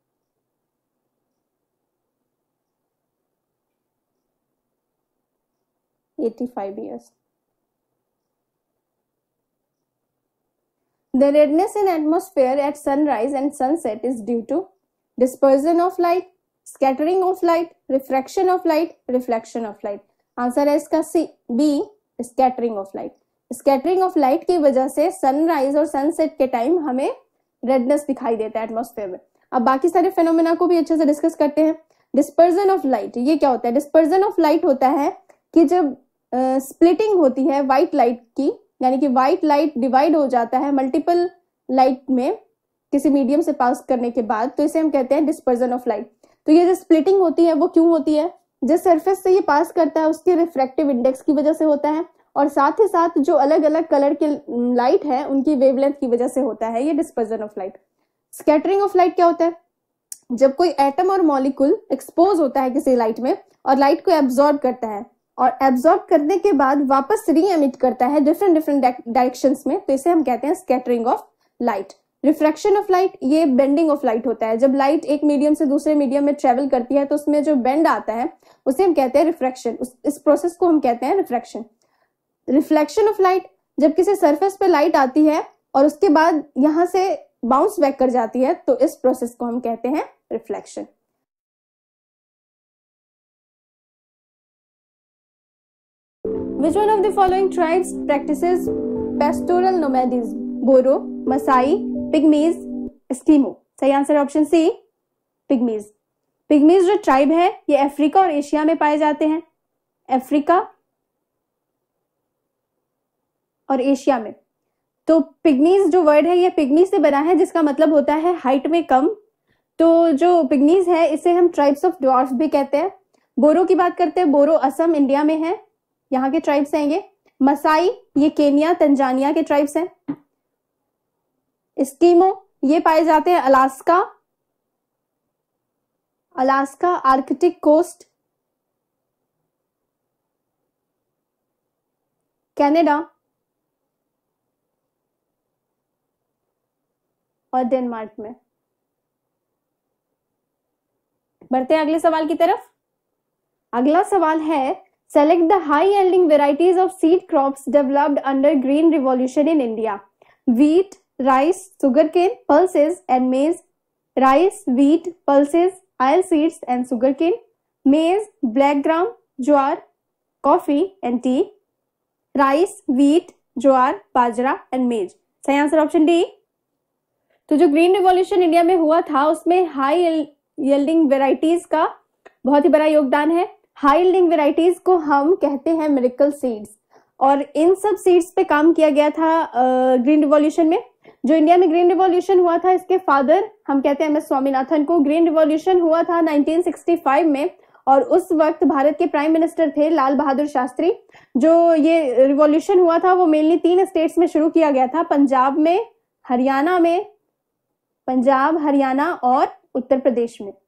Eighty five years. The redness in atmosphere at sunrise and sunset is due to dispersion of light, scattering of light, refraction of light, reflection of light। Answer है इसका C, B, scattering of light. Scattering of light की वजह से sunrise और sunset के time हमें redness दिखाई देता है एटमॉस्फेयर में। अब बाकी सारे फेनोमेना को भी अच्छे से डिस्कस करते हैं। डिस्पर्जन ऑफ लाइट, ये क्या होता है? डिस्पर्जन ऑफ लाइट होता है कि जब स्प्लिटिंग uh, होती है व्हाइट लाइट की, यानी कि व्हाइट लाइट डिवाइड हो जाता है मल्टीपल लाइट में किसी मीडियम से पास करने के बाद, तो इसे हम कहते हैं डिस्पर्जन ऑफ लाइट। तो ये जो स्प्लिटिंग होती है वो क्यों होती है? जिस सरफेस से ये पास करता है उसके रिफ्रैक्टिव इंडेक्स की वजह से होता है और साथ ही साथ जो अलग अलग कलर के लाइट है उनकी वेवलेंथ की वजह से होता है ये dispersion of light. Scattering of light क्या होता है? जब कोई एटम और मॉलिक्यूल एक्सपोज होता है किसी लाइट में और लाइट को एब्जॉर्ब करता है और एब्जॉर्ब करने के बाद वापस री एमिट करता है डिफरेंट डिफरेंट डायरेक्शंस में, तो इसे हम कहते हैं scattering of light. Refraction of light, ये बेंडिंग ऑफ लाइट होता है। जब लाइट एक मीडियम से दूसरे मीडियम में ट्रेवल करती है तो उसमें जो बेंड आता है उसे हम कहते हैं रिफ्रैक्शन। इस प्रोसेस को हम कहते हैं रिफ्रैक्शन। रिफ्लेक्शन ऑफ लाइट, जब किसी सरफेस पे लाइट आती है और उसके बाद यहां से बाउंस बैक कर जाती है तो इस प्रोसेस को हम कहते हैं reflection. Which one of the following tribes practices pastoral nomadism? Boro, Maasai, pygmies, Eskimo. सही answer option C, pygmies. Pygmies जो ट्राइब है ये अफ्रीका और एशिया में पाए जाते हैं। अफ्रीका और एशिया में। तो पिग्मीज जो वर्ड है ये पिग्मी से बना है जिसका मतलब होता है हाइट में कम। तो जो पिग्मीज है इसे हम ट्राइब्स ऑफ ड्वार्फ भी कहते हैं। बोरो की बात करते हैं, बोरो असम इंडिया में है, यहाँ के ट्राइब्स हैं ये। मसाई ये केनिया तंजानिया के ट्राइब्स हैं। एस्किमो ये पाए जाते हैं Alaska, Alaska Arctic coast, Canada और डेनमार्क में। बढ़ते हैं अगले सवाल की तरफ। अगला सवाल है Select the high yielding varieties of seed crops developed under green revolution in India. Wheat, rice, sugarcane, pulses and maize, rice, wheat, pulses, oil seeds and sugarcane, maize, black gram, jowar, coffee and tea, rice, wheat, jowar, bajra and maize। सही answer option D. तो जो green revolution India में हुआ था उसमें high yielding varieties का बहुत ही बड़ा योगदान है। हाई यील्डिंग वेराइटीज को हम कहते हैं मिरेकल सीड्स, और इन सब सीड्स पे काम किया गया था ग्रीन रिवॉल्यूशन में। जो इंडिया में ग्रीन रिवॉल्यूशन हुआ था इसके फादर हम कहते हैं एम एस स्वामीनाथन को। ग्रीन रिवॉल्यूशन हुआ था नाइनटीन सिक्सटी फाइव में, और उस वक्त भारत के प्राइम मिनिस्टर थे लाल बहादुर शास्त्री। जो ये रिवॉल्यूशन हुआ था वो मेनली तीन स्टेट्स में शुरू किया गया था, पंजाब में, हरियाणा में, पंजाब, हरियाणा और उत्तर प्रदेश में।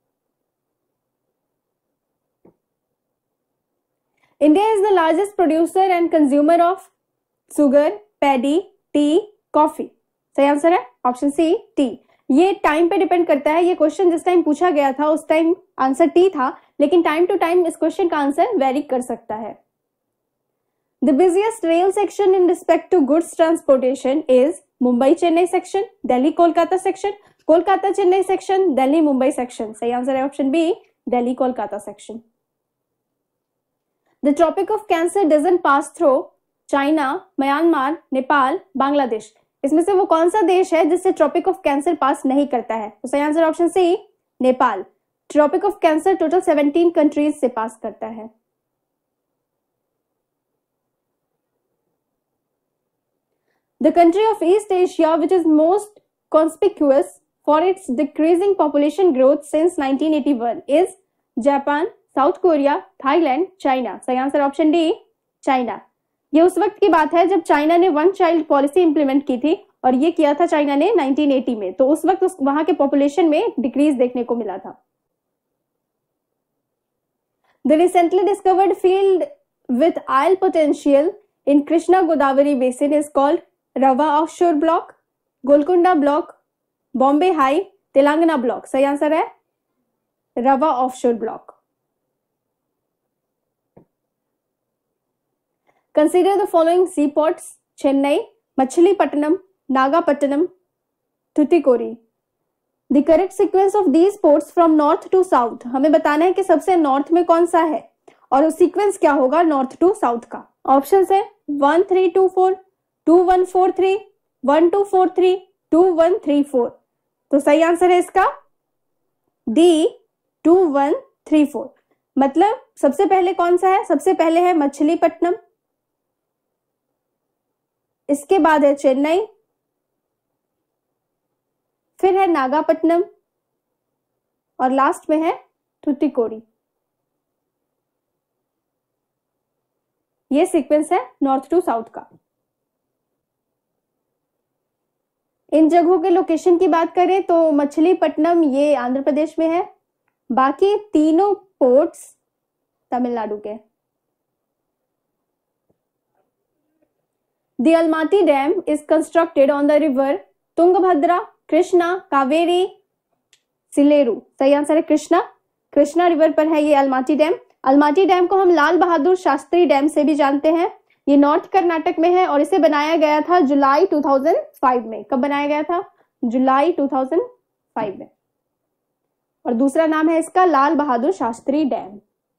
India is the largest producer and consumer of sugar, paddy, tea, coffee। सही आंसर है ऑप्शन सी, टी। ये टाइम पे डिपेंड करता है। ये क्वेश्चन जिस टाइम पूछा गया था उस टाइम आंसर टी था, लेकिन टाइम टू टाइम इस क्वेश्चन का आंसर वेरी कर सकता है। The busiest rail section in respect to goods transportation is Mumbai Chennai section, Delhi Kolkata section, Kolkata Chennai section, Delhi Mumbai section. सही आंसर है option B, Delhi Kolkata section. The Tropic of Cancer doesn't pass through China, Myanmar, Nepal, Bangladesh. इसमें से वो कौन सा देश है जिससे ट्रॉपिक ऑफ कैंसर पास नहीं करता है? तो सही answer option C, Nepal. Tropic of Cancer total seventeen countries से पास करता है। The country of East Asia which is most conspicuous for its decreasing population growth since nineteen eighty-one is Japan, South Korea, Thailand, China. सही answer option D, China. ये उस वक्त की बात है जब चाइना ने वन चाइल्ड पॉलिसी इंप्लीमेंट की थी, और ये किया था चाइना ने नाइनटीन एटी में। तो उस वक्त उस वहां के पॉपुलेशन में डिक्रीज देखने को मिला था। The recently discovered field with oil potential in Krishna Godavari basin is called Rava offshore block, Golconda block, Bombay High, Telangana block. सही आंसर है Rava offshore block. Consider the following seaports: Chennai, Machilipatnam, Nagapattinam, Tuticorin। The correct sequence of these ports from north to south। हमें बताना है कि सबसे north में कौन सा है, और सीक्वेंस क्या होगा नॉर्थ टू साउथ का। ऑप्शन है one three two four, two one four three, one two four three, two one three four. तो सही आंसर है इसका D, two one three four. मतलब सबसे पहले कौन सा है? सबसे पहले है मछलीपट्टनम, इसके बाद है चेन्नई, फिर है नागापट्टनम, और लास्ट में है थुतिकोडी। ये सीक्वेंस है नॉर्थ टू साउथ का। इन जगहों के लोकेशन की बात करें तो मछलीपट्टनम ये आंध्र प्रदेश में है, बाकी तीनों पोर्ट्स तमिलनाडु के। The Almaty Dam is constructed on the river Tungabhadra, Krishna, Kaveri, Sileru। सही आंसर है कृष्णा। कृष्णा रिवर पर है ये अलमाटी डैम। अलमाटी डैम को हम लाल बहादुर शास्त्री डैम से भी जानते हैं। ये नॉर्थ कर्नाटक में है और इसे बनाया गया था जुलाई टू थाउजेंड फाइव में। कब बनाया गया था? जुलाई टू थाउजेंड फाइव में। और दूसरा नाम है इसका Lal Bahadur Shastri dam.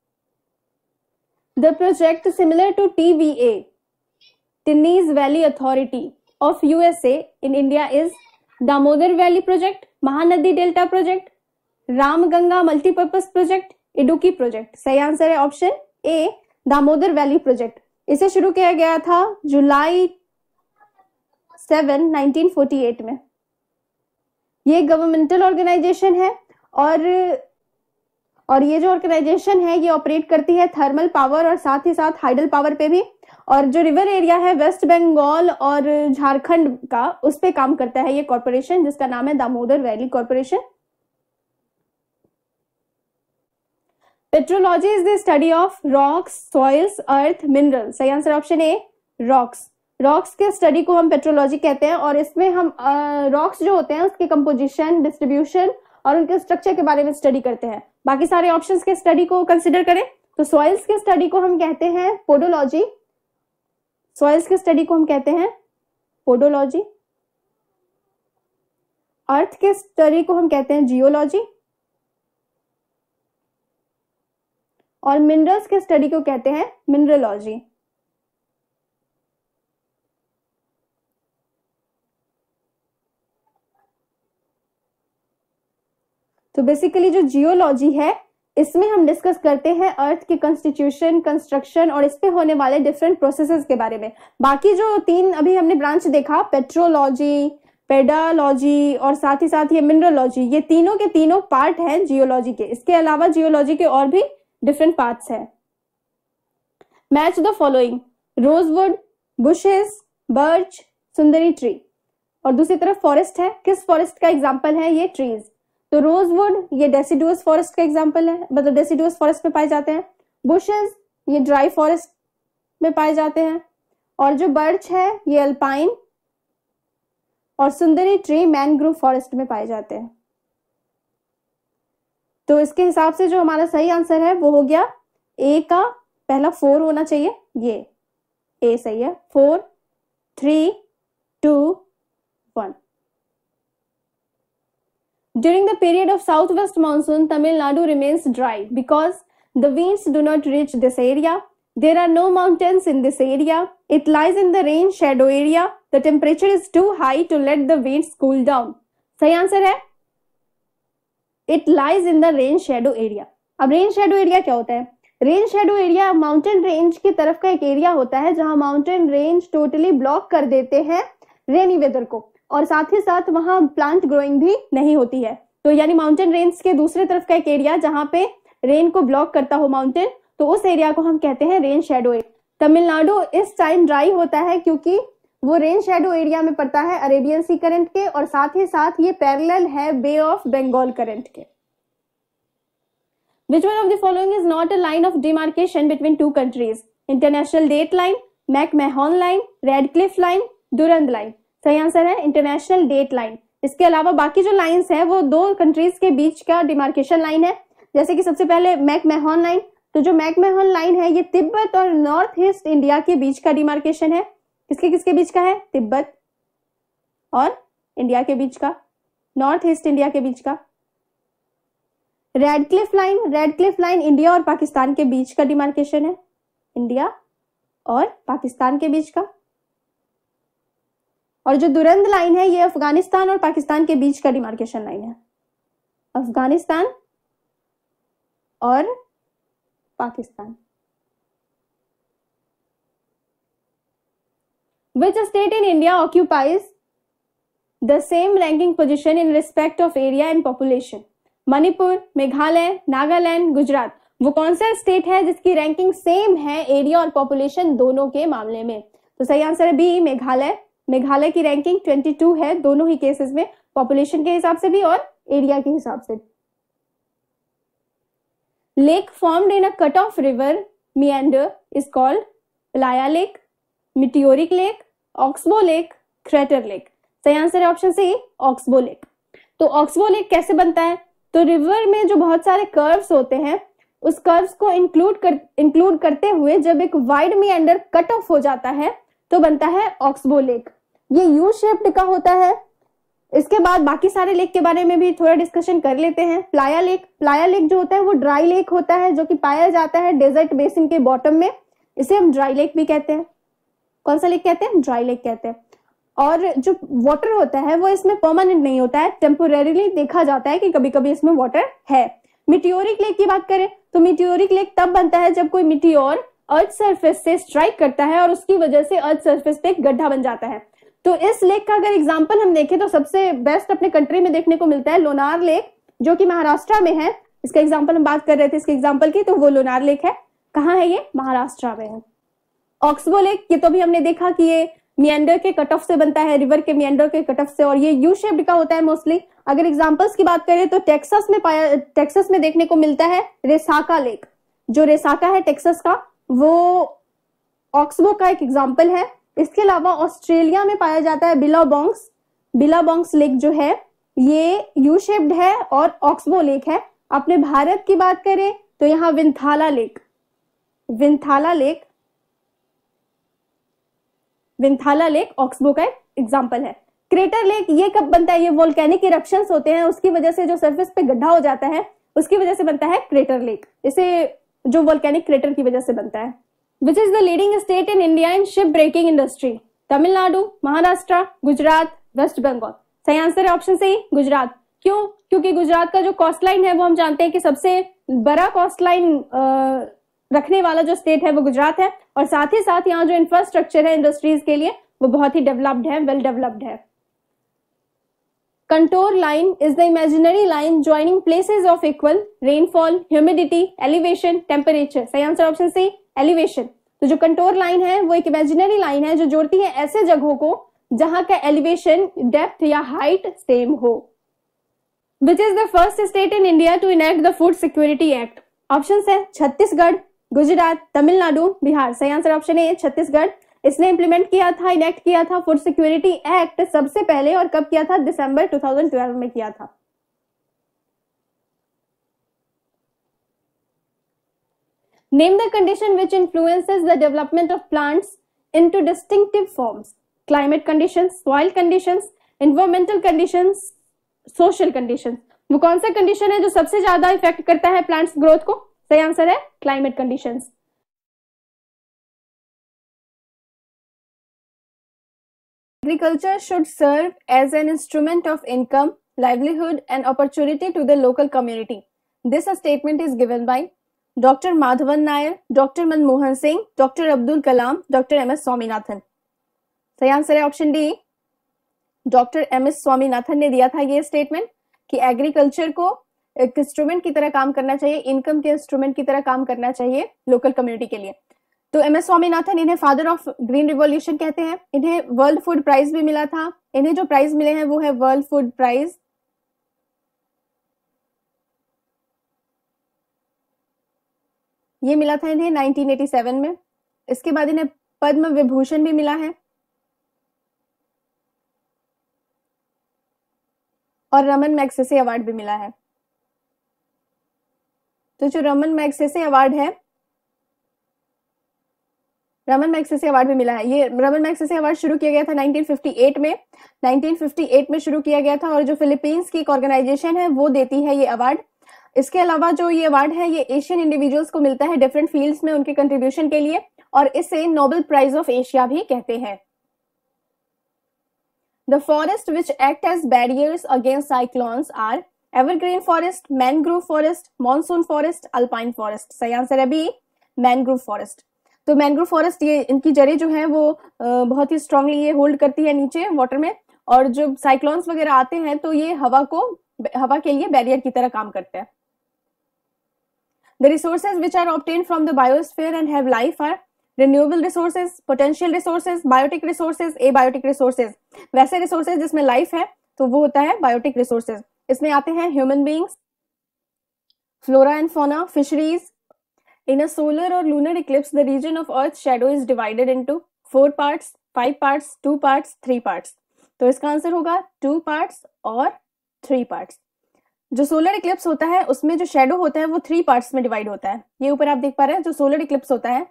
The project similar to T V A Tinnis Valley Authority of U S A in India is Damodar Valley Project, Mahanadi Delta Project, Ram Ganga Multipurpose Project, Idukki Project। सही answer है option A, Damodar valley project. इसे शुरू किया गया था July seven nineteen forty eight में। ये governmental organisation है, और और ये जो ऑर्गेनाइजेशन है ये ऑपरेट करती है थर्मल पावर और साथ ही साथ हाइडल पावर पे भी। और जो रिवर एरिया है वेस्ट बंगाल और झारखंड का, उस पे काम करता है ये कॉर्पोरेशन, जिसका नाम है Damodar valley corporation. Petrology is the study of rocks, soils, earth, mineral. सही answer option A, rocks. Rocks के स्टडी को हम पेट्रोलॉजी कहते हैं, और इसमें हम रॉक्स जो होते हैं उसके कंपोजिशन, डिस्ट्रीब्यूशन और उनके स्ट्रक्चर के बारे में स्टडी करते हैं। बाकी सारे ऑप्शंस के स्टडी को कंसिडर करें तो सॉइल्स के स्टडी को हम कहते हैं पोडोलॉजी। सॉइल्स के स्टडी को हम कहते हैं पोडोलॉजी। अर्थ के स्टडी को हम कहते हैं जियोलॉजी, और मिनरल्स के स्टडी को कहते हैं मिनरलॉजी। तो बेसिकली जो जियोलॉजी है इसमें हम डिस्कस करते हैं अर्थ के कंस्टिट्यूशन, कंस्ट्रक्शन और इस पे होने वाले डिफरेंट प्रोसेसेस के बारे में। बाकी जो तीन अभी हमने ब्रांच देखा, पेट्रोलॉजी, पेडालॉजी और साथ ही साथ ये मिनरलॉजी, ये तीनों के तीनों पार्ट हैं जियोलॉजी के। इसके अलावा जियोलॉजी के और भी डिफरेंट पार्ट्स हैं। Match the following, rosewood, bushes, birch, sundari tree. और दूसरी तरफ फॉरेस्ट है, किस फॉरेस्ट का एग्जाम्पल है? ये ट्रीज। तो रोजवुड ये डेसिडुअस फॉरेस्ट का एग्जाम्पल है, मतलब डेसिडुअस फॉरेस्ट में पाए जाते हैं। बुशेस ये ड्राई फॉरेस्ट में पाए जाते हैं, और जो बर्च है ये अल्पाइन, और सुंदरी ट्री मैनग्रोव फॉरेस्ट में पाए जाते हैं। तो इसके हिसाब से जो हमारा सही आंसर है वो हो गया ए का पहला फोर होना चाहिए, ये ए सही है। Four, three, two, one. During the period of southwest monsoon, Tamil Nadu remains dry because the winds do not reach this area. There are no mountains in this area. It lies in the rain shadow area. The temperature is too high to let the winds cool down. सही answer है It lies in the rain shadow area. अब rain shadow area क्या होता है? Rain shadow area mountain range की तरफ का एक एरिया होता है जहां माउंटेन रेंज टोटली ब्लॉक कर देते हैं रेनी वेदर को, और साथ ही साथ वहां प्लांट ग्रोइंग भी नहीं होती है। तो यानी माउंटेन रेंज के दूसरे तरफ का एक एरिया जहां पे रेन को ब्लॉक करता हो माउंटेन, तो उस एरिया को हम कहते हैं रेन शेडो एरिया। तमिलनाडु इस टाइम ड्राई होता है क्योंकि वो रेन शेडो एरिया में पड़ता है अरेबियन सी करंट के, और साथ ही साथ ये पैरेलल है बे ऑफ बंगाल करंट के। Which one of the following is not a line of demarcation between two countries? International date line, McMahon line, Radcliffe line, Durand line. सही आंसर है इंटरनेशनल डेट लाइन। इसके अलावा बाकी जो lines है वो दो कंट्रीज के बीच का डिमार्केशन लाइन है। जैसे कि सबसे पहले मैकमैहन लाइन, तो जो मैकमैहन लाइन है ये तिब्बत और नॉर्थ ईस्ट इंडिया के बीच का डिमार्केशन है। किसके किसके बीच का है? तिब्बत और इंडिया के बीच का, नॉर्थ ईस्ट इंडिया के बीच का। Radcliffe line, Radcliffe line India और पाकिस्तान के बीच का डिमार्केशन है, इंडिया और पाकिस्तान के बीच का। और जो दुरंद लाइन है ये अफगानिस्तान और पाकिस्तान के बीच का डिमार्केशन लाइन है, अफगानिस्तान और Pakistan. Which state in India occupies the same ranking position in respect of area and population? Manipur, Meghalaya, Nagaland, Gujarat. वो कौन सा स्टेट है जिसकी रैंकिंग सेम है एरिया और पॉपुलेशन दोनों के मामले में? तो सही आंसर है बी, मेघालय। मेघालय की रैंकिंग बाईस है दोनों ही केसेस में, पॉपुलेशन के हिसाब से भी और एरिया के हिसाब से। Lake formed in a cut off river meander is called playa lake, meteoric lake, oxbow lake, crater lake. सही आंसर है ऑप्शन सी, ऑक्सबो लेक। तो ऑक्सबो लेक कैसे बनता है? तो रिवर में जो बहुत सारे कर्व्स होते हैं उस कर्व्स को इंक्लूड कर इंक्लूड करते हुए जब एक वाइड meander कट ऑफ हो जाता है तो बनता है ऑक्सबो लेक। ये यू शेप्ड का होता है। इसके बाद बाकी सारे लेक के बारे में भी थोड़ा डिस्कशन कर लेते हैं। प्लाया लेक, प्लाया लेक जो होता है वो ड्राई लेक होता है जो कि पाया जाता है डेजर्ट बेसिन के बॉटम में, इसे हम ड्राई लेक भी कहते हैं। कौन सा लेक कहते हैं? ड्राई लेक कहते हैं। और जो वाटर होता है वो इसमें परमानेंट नहीं होता है, टेम्पोरेरीली देखा जाता है कि कभी कभी इसमें वाटर है। मिटियोरिक लेक की बात करें तो मिटियोरिक लेक तब बनता है जब कोई मिटियोर अर्थ सरफेस से स्ट्राइक करता है और उसकी वजह से अर्थ सरफेस पे एक गड्ढा बन जाता है। तो इस लेक का अगर एग्जांपल हम देखें तो सबसे बेस्ट अपने कंट्री में देखने को मिलता है लोनार लेक, जो कि महाराष्ट्र में है। इसका एग्जांपल हम बात कर रहे थे इसके एग्जांपल की, तो वो लोनार लेक है। कहाँ है ये? महाराष्ट्र में है। ऑक्सबो लेक ये तो भी हमने देखा कि ये मिएंडर के कट ऑफ से बनता है, रिवर के मिएंडर के कट ऑफ से, और ये यू शेप्ड का होता है मोस्टली। अगर एग्जांपल्स की बात करें तो टेक्सास में पाया टेक्सास में देखने को मिलता है रेसाका लेक। जो रेसाका है टेक्सास का वो ऑक्सबो का एक एग्जांपल है। इसके अलावा ऑस्ट्रेलिया में पाया जाता है बिलाबोंग्स, बिलाबोंग्स लेक जो है ये यू शेप्ड है और ऑक्सबो लेक है। अपने भारत की बात करें तो यहाँ विंथाला लेक, विंथाला लेक विंथाला लेक ऑक्सबो का एक एग्जाम्पल है। क्रेटर लेक ये कब बनता है? ये वोल्केनिक इरप्शंस होते हैं, उसकी वजह से जो सरफेस पे गड्ढा हो जाता है उसकी वजह से बनता है क्रेटर लेक। इसे जो वोल्केनिक क्रेटर की वजह से बनता है। Which is the leading state in India in ship breaking industry? Tamil Nadu, Maharashtra, Gujarat, waste Bengal. सही आंसर है ऑप्शन सी गुजरात। क्यों? क्योंकि गुजरात का जो कोस्ट लाइन है वो हम जानते हैं कि सबसे बड़ा कोस्ट लाइन रखने वाला जो स्टेट है वो गुजरात है, और साथ ही साथ यहाँ जो इंफ्रास्ट्रक्चर है इंडस्ट्रीज के लिए वो बहुत ही डेवलप्ड है, वेल डेवलप्ड है। Contour line is the imaginary line joining places of equal rainfall, humidity, elevation, temperature. सही आंसर ऑप्शन सी एलिवेशन। तो जो कंटोर लाइन है वो एक इमेजिनरी लाइन है जो जोड़ती है ऐसे जगहों को जहां का एलिवेशन, डेप्थ या हाइट सेम हो। Which is the first state in India to enact the food security act? Option है छत्तीसगढ़, गुजरात, तमिलनाडु, बिहार। सही आंसर ऑप्शन ए छत्तीसगढ़। इसने इंप्लीमेंट किया था, इनेक्ट किया था फूड सिक्योरिटी एक्ट सबसे पहले, और कब किया था? दिसंबर दो हज़ार बारह में किया था। Name the condition which influences the development of plants into distinctive forms? Climate conditions, soil conditions, environmental conditions, social conditions. वो कौन सा कंडीशन है जो सबसे ज्यादा इफेक्ट करता है प्लांट्स ग्रोथ को? सही आंसर है climate conditions. Agriculture should serve as an instrument of income, livelihood and opportunity to the local community. This statement is given by Doctor Madhavan Nair, Doctor Manmohan Singh, Doctor Abdul Kalam, Doctor M S Swaminathan. सही answer है option D. Doctor M S Swaminathan ने दिया था ये statement कि agriculture को एक instrument की तरह काम करना चाहिए, इनकम के इंस्ट्रूमेंट की तरह काम करना चाहिए लोकल कम्युनिटी के लिए। तो एम एस स्वामीनाथन, इन्हें फादर ऑफ ग्रीन रिवॉल्यूशन कहते हैं। इन्हें वर्ल्ड फूड प्राइज भी मिला था। इन्हें जो प्राइज मिले हैं वो है वर्ल्ड फूड प्राइज। ये मिला था इन्हें नाइनटीन एटी सेवन में। इसके बाद इन्हें पद्म विभूषण भी मिला है और रमन मैग्सेसे अवार्ड भी मिला है। तो जो रमन मैग्सेसे अवार्ड है, रमन मैग्सेसे अवार्ड भी मिला है। ये रमन मैग्सेसे अवार्ड शुरू किया गया था नाइनटीन फिफ्टी एट में। नाइनटीन फिफ्टी एट में शुरू किया गया था और जो फिलीपींस की एक ऑर्गेनाइजेशन है वो देती है ये अवार्ड। इसके अलावा जो ये अवार्ड है ये एशियन इंडिविजुअल्स को मिलता है डिफरेंट फील्ड्स में उनके कंट्रीब्यूशन के लिए, और इसे नोबेल प्राइज ऑफ एशिया भी कहते हैं। The forests which act as barriers against cyclones are evergreen forest, mangrove forest, monsoon forest, alpine forest. सही आंसर है बी मैनग्रोव फॉरेस्ट। तो मैनग्रोव फॉरेस्ट ये इनकी जड़ें जो हैं वो बहुत ही स्ट्रांगली ये होल्ड करती है नीचे वाटर में, और जो साइक्लोन्स वगैरह आते हैं तो ये हवा को हवा के लिए बैरियर की तरह काम करते हैं। The resources which are obtained from the biosphere and have life are renewable resources, potential resources, biotic resources, abiotic resources. वैसे resources जिसमें life है तो वो होता है biotic resources. इसमें आते हैं human beings, flora and fauna, fisheries. In a solar or lunar eclipse, the region of Earth's shadow is divided into four parts, five parts, two parts, three parts. तो इसका आंसर होगा two parts और three parts. जो solar eclipse होता है उसमें जो shadow होता है वो थ्री पार्ट्स में डिवाइड होता है। ये ऊपर आप देख पा रहे हैं जो सोलर इक्लिप्स होता है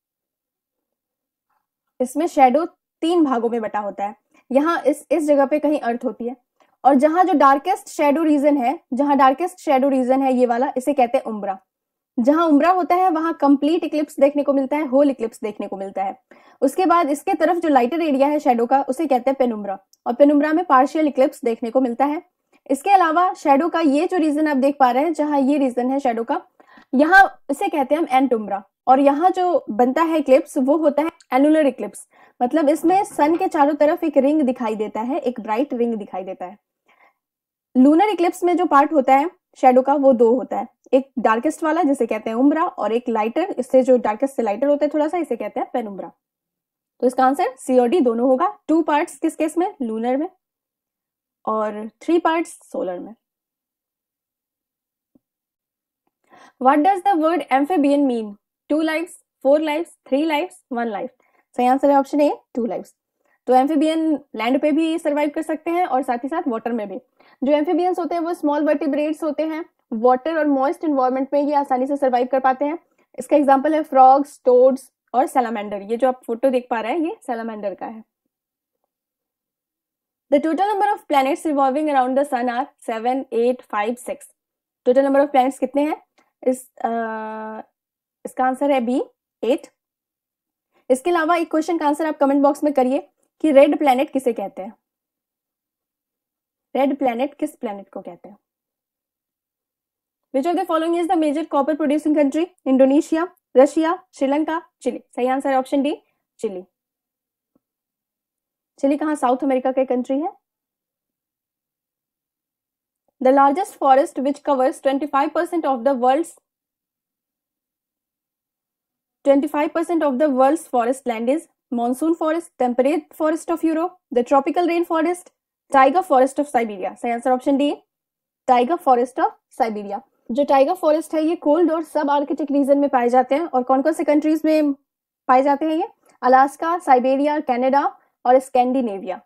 इसमें शेडो तीन भागों में बटा होता है। यहाँ इस इस जगह पे कहीं अर्थ होती है, और जहां जो डार्केस्ट शेडो रीजन है, जहां डार्केस्ट शेडो रीजन है ये वाला, इसे कहते हैं उम्ब्रा। जहां उम्ब्रा होता है वहां कंप्लीट इक्लिप्स देखने को मिलता है, होल इक्लिप्स देखने को मिलता है। उसके बाद इसके तरफ जो लाइटर एरिया है शेडो का उसे कहते हैं पेनुम्ब्रा, और पेनुम्ब्रा में पार्शियल इक्लिप्स देखने को मिलता है। इसके अलावा शेडो का ये जो रीजन आप देख पा रहे हैं, जहां ये रीजन है शेडो का, यहाँ इसे कहते हैं हम एंटुम्ब्रा, और यहाँ जो बनता है इक्लिप्स वो होता है एनुलर इक्लिप्स। मतलब इसमें सन के चारों तरफ एक रिंग दिखाई देता है, एक ब्राइट रिंग दिखाई देता है। लूनर इक्लिप्स में जो पार्ट होता है शेडो का वो दो होता है, एक डार्केस्ट वाला जिसे कहते हैं उम्ब्रा, और एक लाइटर, इससे जो डार्केस्ट से लाइटर होता है थोड़ा सा, इसे कहते हैं पेनुम्ब्रा। तो इसका आंसर सी और डी दोनों होगा। टू पार्ट्स किस केस में? लूनर में, और थ्री पार्ट्स सोलर में। What does the word amphibian mean? Two lives, four lives, three lives, one life. सही आंसर है ऑप्शन ए टू लाइव्स। तो एम्फीबियन लैंड पे भी सर्वाइव कर सकते हैं और साथ ही साथ वाटर में भी। जो एम्फीबियंस होते हैं वो स्मॉल वर्टिब्रेट्स होते हैं, वाटर और मॉइस्ट एनवायरनमेंट में ये आसानी से सर्वाइव कर पाते हैं। इसका एग्जांपल है फ्रॉग्स, टोड्स और सैलामेंडर। ये जो आप फोटो देख पा रहे हैं ये सैलामेंडर का है। The total number of planets revolving around the sun are seven, eight, five, six. Total number of planets कितने हैं? इस uh, इसका आंसर है बी, एट. इसके अलावा एक क्वेश्चन का आंसर आप कमेंट बॉक्स में करिए कि रेड प्लैनेट किसे कहते हैं. रेड प्लैनेट किस प्लैनेट को कहते हैं? Which of the following is the major copper producing country? Indonesia, Russia, Sri Lanka, Chile. सही आंसर है ऑप्शन डी, चिली. चिली कहाँ साउथ अमेरिका का कंट्री है. The largest forest which covers twenty-five percent of the world's twenty-five percent of the world's forest land is monsoon forest, temperate forest of Europe, the tropical rain forest, tiger forest of Siberia. सही answer option D, tiger forest of Siberia. जो tiger forest है ये cold और सब Arctic region में पाए जाते हैं. और कौन कौन से कंट्रीज में पाए जाते हैं ये? अलास्का, साइबेरिया, कनाडा और Scandinavia.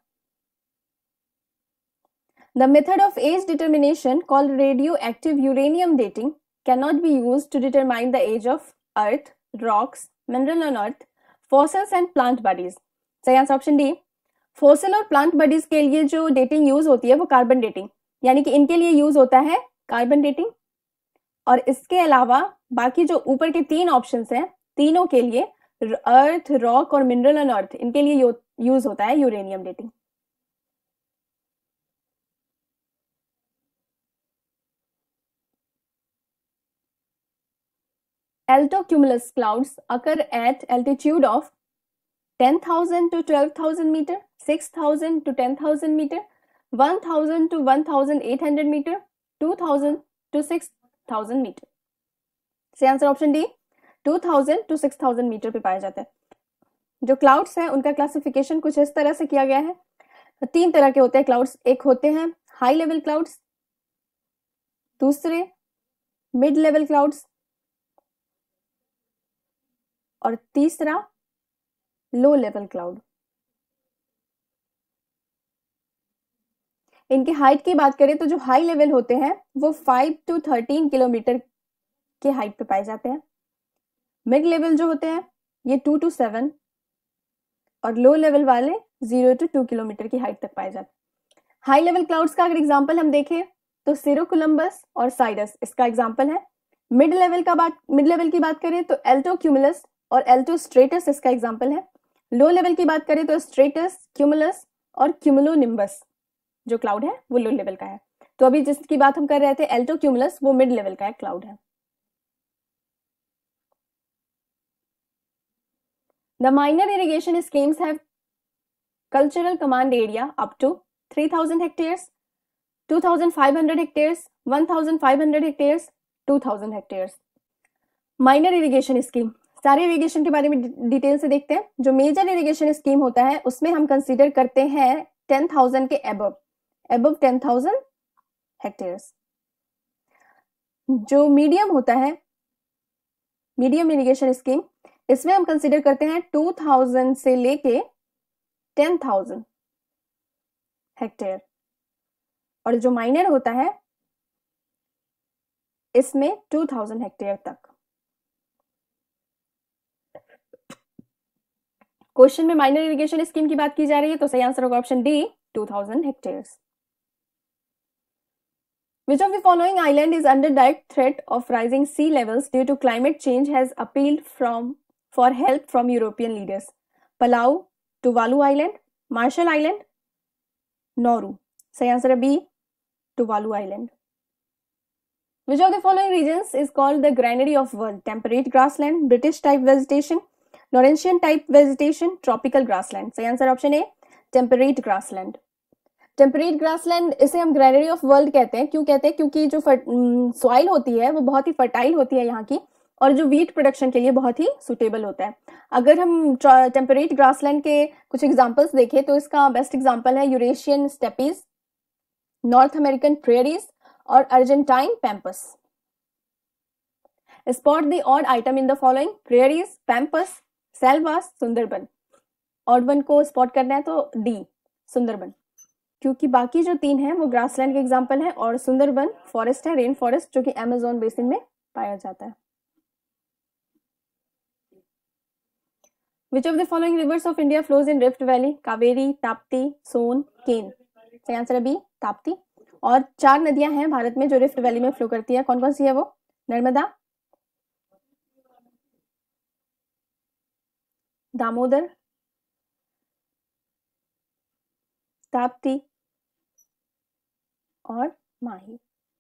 The method of age determination called radioactive uranium dating cannot be used to determine the age of earth, rocks, mineral on earth, fossils and plant bodies. सही answer option D. Fossil और plant bodies के लिए जो dating use होती है वो carbon dating, यानी कि इनके लिए यूज होता है कार्बन डेटिंग. और इसके अलावा बाकी जो ऊपर के तीन ऑप्शंस हैं तीनों के लिए अर्थ, रॉक और मिनरल ऑन अर्थ, इनके लिए यूज होता है uranium dating. Altocumulus clouds occur at altitude of ten thousand to twelve thousand meter, six thousand to ten thousand meter, one thousand to one thousand eight hundred meter, two thousand to six thousand meter. सही answer option D, two thousand to six thousand metre पे पाया जाता है. जो clouds हैं उनका classification कुछ इस तरह से किया गया है. तीन तरह के होते हैं क्लाउड्स. एक होते हैं हाई लेवल क्लाउड्स, दूसरे मिड लेवल क्लाउड्स और तीसरा लो लेवल क्लाउड. इनकी हाइट की बात करें तो जो हाई लेवल होते हैं वो फाइव टू थर्टीन किलोमीटर के हाइट पे पाए जाते हैं. मिड लेवल जो होते हैं ये टू टू सेवन और लो लेवल वाले जीरो टू टू किलोमीटर की हाइट तक पाए जाते हैं. हाई लेवल क्लाउड्स का अगर एग्जांपल हम देखें तो सिरोकुलम्बस और साइडस इसका एग्जांपल है. मिड लेवल का बात मिड लेवल की बात करें तो एल्टोक्यूमुलस और एल्टोस्ट्रेटस इसका एग्जांपल है. लो लेवल की बात करें तो स्ट्रेटस, क्यूमुलस और क्यूमुलोनिम्बस जो क्लाउड है वो लो लेवल का है. तो अभी जिसकी बात हम कर रहे थे एल्टोक्यूमुलस, वो मिड लेवल का एक क्लाउड है. The minor irrigation schemes have cultural command area up to three thousand hectares, two thousand five hundred hectares, one thousand five hundred hectares, two thousand hectares. Minor irrigation scheme, सारे irrigation के बारे में detail से देखते हैं. जो major irrigation scheme होता है उसमें हम कंसीडर करते हैं टेन थाउजेंड के above above ten thousand hectares. जो मीडियम होता है मीडियम इरिगेशन स्कीम, इसमें हम कंसीडर करते हैं टू थाउजेंड से लेके टेन थाउजेंड हेक्टेयर. और जो माइनर होता है इसमें टू थाउजेंड हेक्टेयर तक. क्वेश्चन में माइनर इरिगेशन स्कीम की बात की जा रही है तो सही आंसर होगा option D, two thousand hectares. Which of the following island is under direct threat of rising sea levels due to climate change has appealed from for help from European leaders? Palau, Tuvalu Island, Marshall Island, Nauru. सही answer है B, Tuvalu Island. Which of the following regions is called the granary of world? Temperate grassland, British type vegetation, Laurentian type vegetation, tropical grassland. सही answer option A, temperate grassland. Temperate grassland इसे हम granary of world कहते हैं. क्यों कहते हैं? क्योंकि जो सॉइल होती है वो बहुत ही फर्टाइल होती है यहाँ की, और जो वीट प्रोडक्शन के लिए बहुत ही सुटेबल होता है. अगर हम टेम्परेट ग्रासलैंड के कुछ एग्जांपल्स देखें तो इसका बेस्ट एग्जांपल है Eurasian steppes, North American prairies और Argentine pampas. Spot the odd item in the following: prairies, pampas, selvas, Sundarban. Odd one को स्पॉट करना है तो डी, सुंदरबन, क्योंकि बाकी जो तीन हैं वो ग्रासलैंड के एग्जांपल है और सुंदरबन फॉरेस्ट है, रेन फॉरेस्ट, जो कि अमेज़न बेसिन में पाया जाता है. Which of the following rivers of India flows in Rift Valley? Kaveri, Tapti, सोन, केन. सही आंसर है बी ताप्ती। और चार नदियां हैं भारत में जो रिफ्ट वैली में फ्लो करती है, कौन कौन सी है वो? नर्मदा, दामोदर, ताप्ती और Mahi.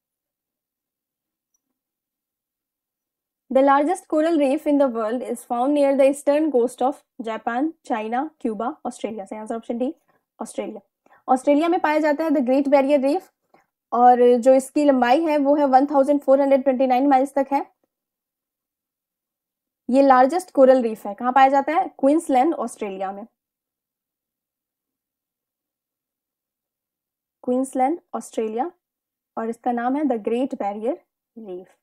The largest coral reef in the world is found near the eastern coast of Japan, China, Cuba, Australia. सही answer option D Australia. Australia में पाया जाता है द ग्रेट बैरियर रीफ, और जो इसकी लंबाई है वो है one thousand four hundred twenty nine miles तक है। ये लार्जेस्ट कोरल रीफ है, कहाँ पाया जाता है? क्वींसलैंड, ऑस्ट्रेलिया में। क्वींसलैंड, ऑस्ट्रेलिया, और इसका नाम है the great barrier reef.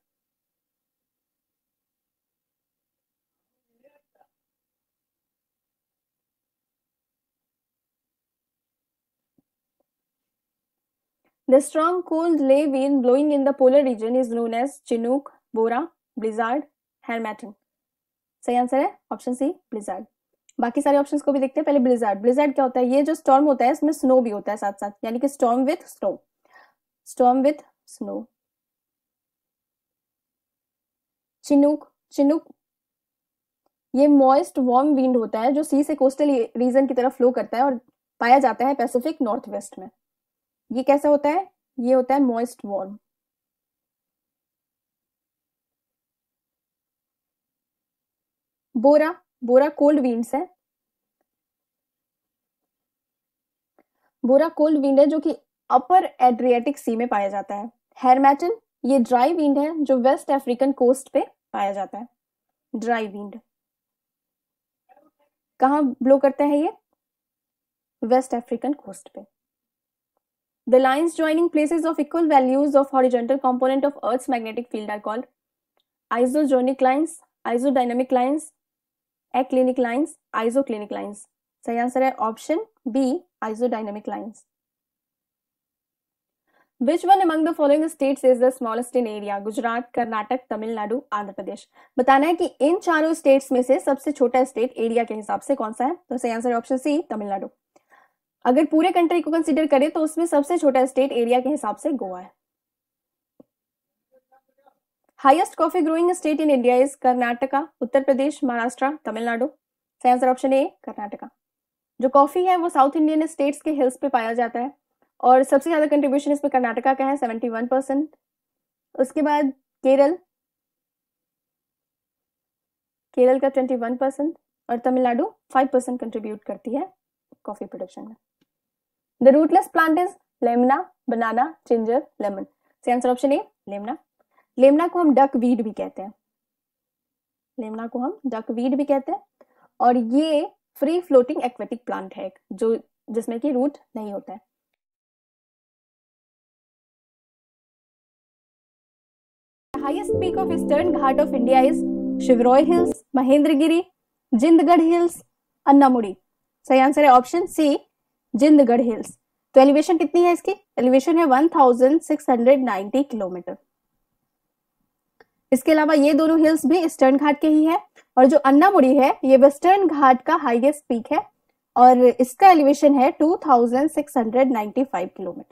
The strong cold lay wind blowing in the polar region is known as Chinook, Bora, Blizzard, Harmattan. सही आंसर है ऑप्शन सी ब्लिजार्ड। बाकी सारे ऑप्शंस को भी देखते हैं। पहले ब्लिजार्ड। ब्लिजार्ड क्या होता है? ये जो स्टॉर्म होता है इसमें स्नो भी होता है साथ साथ, यानी कि storm with snow. Storm with snow. Chinook, chinook ये मॉइस्ट वार्म विंड होता है जो सी से कोस्टल रीजन की तरफ फ्लो करता है और पाया जाता है पैसिफिक नॉर्थ वेस्ट में। ये कैसा होता है? ये होता है moist warm. Bora, bora cold winds है। बोरा कोल्ड विंड है जो कि अपर एड्रियाटिक सी में पाया जाता है। हैरमैटन ये ड्राई विंड है जो वेस्ट अफ्रीकन कोस्ट पे पाया जाता है। ड्राई विंड कहाँ ब्लो करता है? ये वेस्ट अफ्रीकन कोस्ट पे। The lines joining places of equal values of horizontal component of Earth's magnetic field are called isogenic lines, isodynamic lines, aclinic lines, isoclinic lines. सही आंसर है option B isodynamic lines. Which one among the following states is the smallest in area? Gujarat, Karnataka, Tamil Nadu, Andhra Pradesh. बताना है कि इन चारों states में से सबसे छोटा स्टेट एरिया के हिसाब से कौन सा है? तो सही आंसर है ऑप्शन सी तमिलनाडु। अगर पूरे कंट्री को कंसीडर करें तो उसमें सबसे छोटा स्टेट एरिया के हिसाब से गोवा है। Highest coffee growing state in India is Karnataka, Uttar Pradesh, Maharashtra, Tamil Nadu. सही आंसर ऑप्शन ए कर्नाटका। जो कॉफी है वो साउथ इंडियन स्टेट्स के हिल्स पे पाया जाता है और सबसे ज्यादा कंट्रीब्यूशन इसमें कर्नाटका का है सेवेंटी वन परसेंट। उसके बाद केरल, केरल का ट्वेंटी वन परसेंट और तमिलनाडु फाइव परसेंट कंट्रीब्यूट करती है कॉफी प्रोडक्शन में। The rootless plant is lemna, banana, ginger, lemon. सही answer option A lemna. Lemna को हम डक वीड भी कहते हैं। लेमना को हम डक वीड भी कहते हैं और ये फ्री फ्लोटिंग एक्वेटिक प्लांट है जो जिसमें कि रूट नहीं होता है। The highest peak of eastern Ghat of India is Shevaroy hills, Mahendragiri, Jindhagada hills, Anamudi. सही आंसर है ऑप्शन सी जिंदगढ़ हिल्स। तो एलिवेशन कितनी है इसकी? एलिवेशन है one thousand six hundred ninety kilometre. इसके अलावा ये दोनों हिल्स भी ईस्टर्न घाट के ही है और जो अन्नामुड़ी है ये वेस्टर्न घाट का हाईएस्ट पीक है और इसका एलिवेशन है two thousand six hundred ninety five kilometre.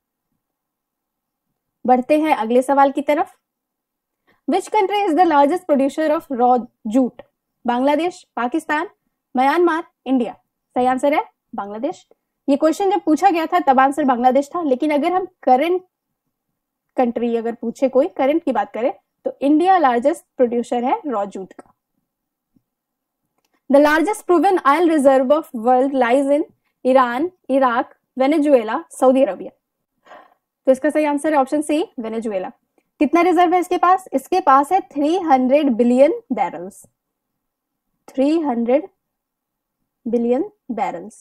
बढ़ते हैं अगले सवाल की तरफ। Which country is the largest producer of raw jute? Bangladesh, Pakistan, Myanmar, India. सही आंसर है बांग्लादेश। ये क्वेश्चन जब पूछा गया था तब आंसर बांग्लादेश था, लेकिन अगर हम करंट कंट्री अगर पूछे कोई करंट की बात करें तो इंडिया लार्जेस्ट प्रोड्यूसर है रॉ जूट का। The largest proven oil reserve of world lies in Iran, Iraq, Venezuela, Saudi Arabia. तो इसका सही आंसर है ऑप्शन सी वेनेजुएला। कितना रिजर्व है इसके पास? इसके पास है three hundred billion barrels. Three hundred billion barrels.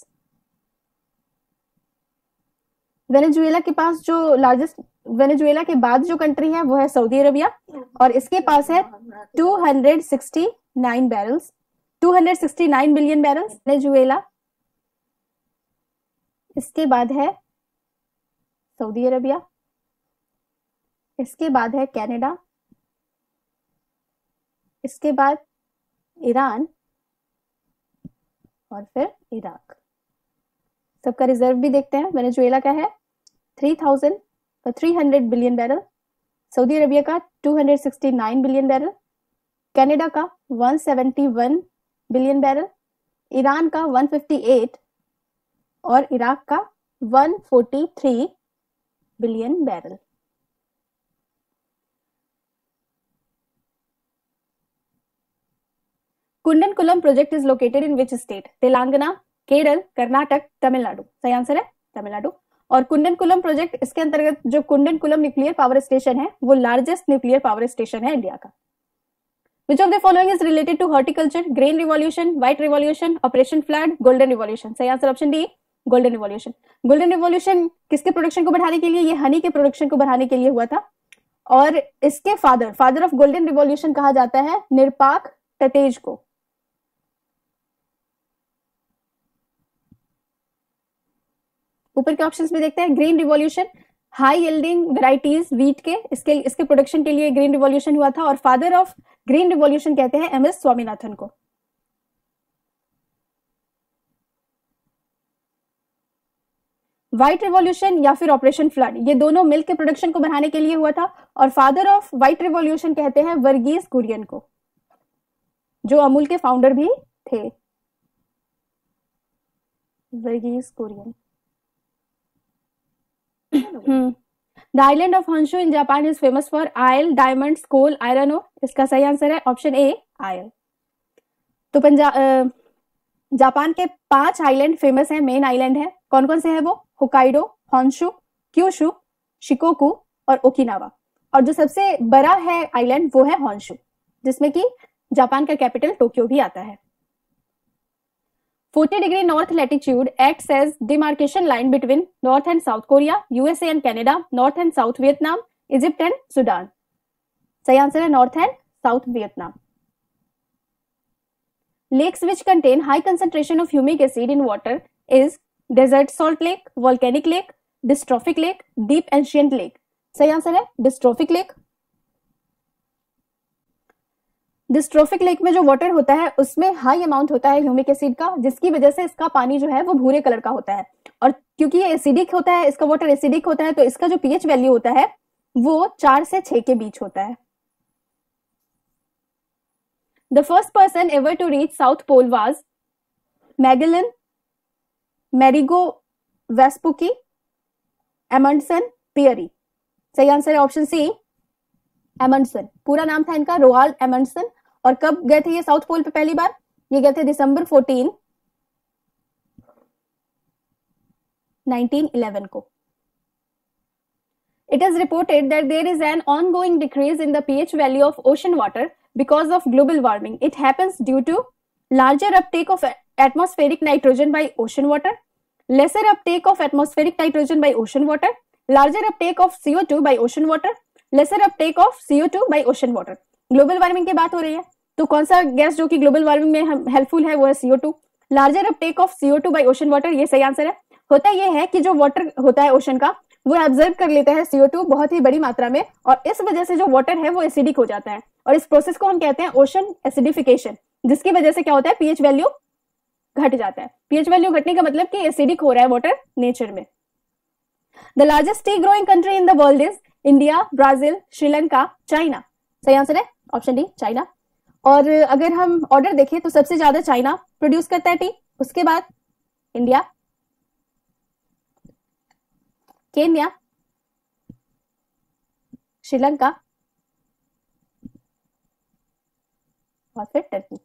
Venezuela के पास जो लार्जेस्ट, वेनेजुएला के बाद जो कंट्री है वो है सऊदी अरबिया और इसके पास है two hundred sixty nine barrels, two hundred sixty nine billion barrels Venezuela. इसके बाद है सऊदी अरबिया, इसके बाद है कनाडा, इसके बाद ईरान और फिर इराक। सबका रिजर्व भी देखते हैं। वेनेजुएला का है three thousand three hundred billion barrel, Saudi Arabia का two hundred sixty nine billion barrel, Canada का one seventy one billion barrel, Iran का वन फिफ्टी एट और इराक का one forty three billion barrel. Kudankulam project is located in which state? Telangana, Kerala, Karnataka, Tamil Nadu. सही answer है तमिलनाडु। और कुंडनकुलम project, इसके अंतर्गत जो कुंडनकुलम न्यूक्लियर पावर स्टेशन है वो लार्जेस्ट न्यूक्लियर पावर स्टेशन है इंडिया का। Which of the following is related to horticulture? Green revolution, white revolution, operation flood, golden revolution. सही answer option D, golden revolution. Golden revolution किसके production को बढ़ाने के लिए? ये हनी के प्रोडक्शन को बढ़ाने के लिए हुआ था। और इसके father father of golden revolution कहा जाता है निरपाक टतेज को। ऊपर के ऑप्शंस में देखते हैं। Green revolution, high yielding varieties wheat के इसके इसके प्रोडक्शन के लिए ग्रीन रिवॉल्यूशन हुआ था। और फादर ऑफ ग्रीन रिवॉल्यूशन कहते हैं एम एस स्वामीनाथन को। व्हाइट रिवॉल्यूशन या फिर ऑपरेशन फ्लड, ये दोनों मिल्क के प्रोडक्शन को बढ़ाने के लिए हुआ था। और फादर ऑफ व्हाइट रिवॉल्यूशन कहते हैं वर्गीस कुरियन को, जो अमूल के फाउंडर भी थे। Verghese Kurien. The island of Honshu in Japan is famous for oil, diamonds, coal, iron ore. इसका सही आंसर है ऑप्शन ए, आयल। तो पंजाब जापान के पांच आइलैंड फेमस हैं, मेन आइलैंड है। कौन कौन से हैं वो? होकाइडो, हॉन्शू, क्यूशू, शिकोकू और ओकिनावा। और जो सबसे बड़ा है आइलैंड वो है हॉन्शू, जिसमें कि जापान का कैपिटल टोक्यो भी आता है। Forty degree north latitude acts as demarcation line between North and South Korea, USA and Canada, North and South Vietnam, Egypt and Sudan. सही आंसर है North and South Vietnam. Lakes which contain high concentration of humic acid in water is desert salt lake, volcanic lake, dystrophic lake, deep ancient lake. सही answer है dystrophic lake। Dystrophic lake में जो water होता है उसमें high amount होता है humic acid का, जिसकी वजह से इसका पानी जो है वो भूरे कलर का होता है। और क्योंकि ये एसिडिक होता है, इसका वाटर एसिडिक होता है, तो इसका जो पीएच वैल्यू होता है वो चार से छह के बीच होता है। The first person ever to reach South Pole was Magellan, Amerigo Vespucci, Amundsen, Peary। सही आंसर है ऑप्शन सी, एमंडसन। पूरा नाम था इनका रोआल्ड एमंडसन। और कब गए थे ये साउथ पोल पे पहली बार? ये गए थे दिसंबर फोर्टीन नाइनटीन इलेवन को। It is reported that there is an ongoing decrease in the pH value of ocean water because of global warming. It happens due to larger uptake of atmospheric nitrogen by ocean water, lesser uptake of atmospheric nitrogen by ocean water, larger uptake of C O two by ocean water, lesser uptake of C O two by ocean water. Global warming की बात हो रही है, तो कौन सा gas जो कि ग्लोबल वार्मिंग में हेल्पफुल है वो है C O two. Larger uptake of C O two by ocean water, ये सही आंसर है। होता ये है कि जो वाटर होता है ओशन का वो एब्जॉर्ब कर लेता है C O टू बहुत ही बड़ी मात्रा में, और इस वजह से जो वाटर है वो एसिडिक हो जाता है। और इस प्रोसेस को हम कहते हैं ओशन एसिडिफिकेशन, जिसकी वजह से क्या होता है पीएच वैल्यू घट जाता है। पीएच वैल्यू घटने का मतलब कि एसिडिक हो रहा है वाटर नेचर में। The largest tea growing country in the world is India, Brazil, Sri Lanka, China. सही आंसर है ऑप्शन डी, चाइना। और अगर हम ऑर्डर देखें तो सबसे ज्यादा चाइना प्रोड्यूस करता है टी, उसके बाद इंडिया, केन्या, श्रीलंका और फिर Turkey.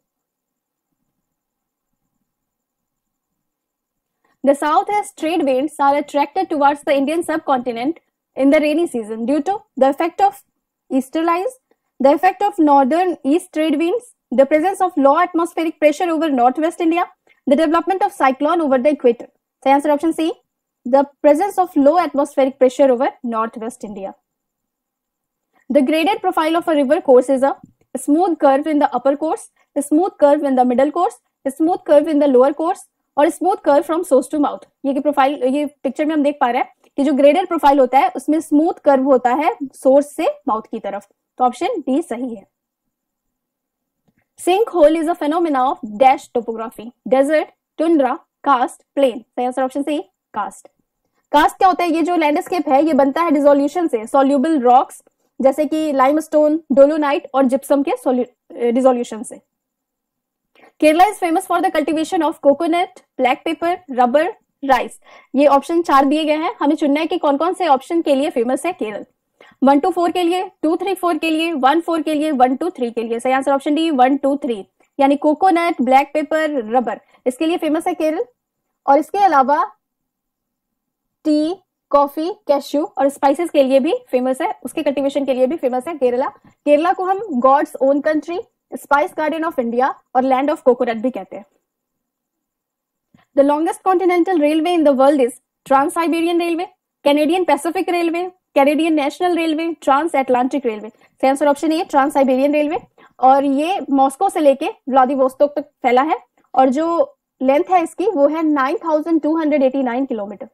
The southeast trade winds are attracted towards the Indian subcontinent in the rainy season due to the effect of easterlies, the effect of northern east trade winds, the presence of low atmospheric pressure over northwest India, the development of cyclone over the equator. So answer option C, the presence of low atmospheric pressure over northwest India. The graded profile of a river course is a smooth curve in the upper course, a smooth curve in the middle course, a smooth curve in the lower course और smooth curve from source to mouth. ये profile, ये picture में हम देख पा रहे हैं कि जो ग्रेडेड प्रोफाइल होता है उसमें स्मूथ कर्व होता है सोर्स से माउथ की तरफ। तो ऑप्शन डी सही है। Sink hole is a phenomena of dash topography, desert, tundra, karst, plain. सही answer option C karst. Karst क्या होता है? ये जो लैंडस्केप है ये बनता है डिसोल्यूशन से, सॉल्यूबल रॉक्स जैसे कि लाइमस्टोन, डोलोनाइट और जिप्सम के डिसोल्यूशन से। Kerala is famous for the cultivation of coconut, black pepper, rubber, rice. ये ऑप्शन चार दिए गए हैं, हमें चुनना है कि कौन कौन से ऑप्शन के लिए फेमस है केरल। वन टू फोर के लिए, टू थ्री फोर के लिए, वन फोर के लिए, वन टू थ्री के लिए। सही answer option D one two three, यानी कोकोनट, ब्लैक पेपर, रबर, इसके लिए फेमस है केरल। और इसके अलावा टी, कॉफी, कैश्यू और स्पाइसेस के लिए भी फेमस है, उसके कल्टीवेशन के लिए भी फेमस है केरला। केरला को हम God's own country, spice garden of India और लैंड ऑफ कोकोनट भी कहते हैं। The longest continental railway in the world is trans Siberian railway, Canadian Pacific railway, Canadian national railway, trans Atlantic railway. सही answer option A trans Siberian railway, और ये Moscow से लेके Vladivostok तक फैला है और जो लेंथ है इसकी वो है nine thousand two hundred eighty nine kilometre.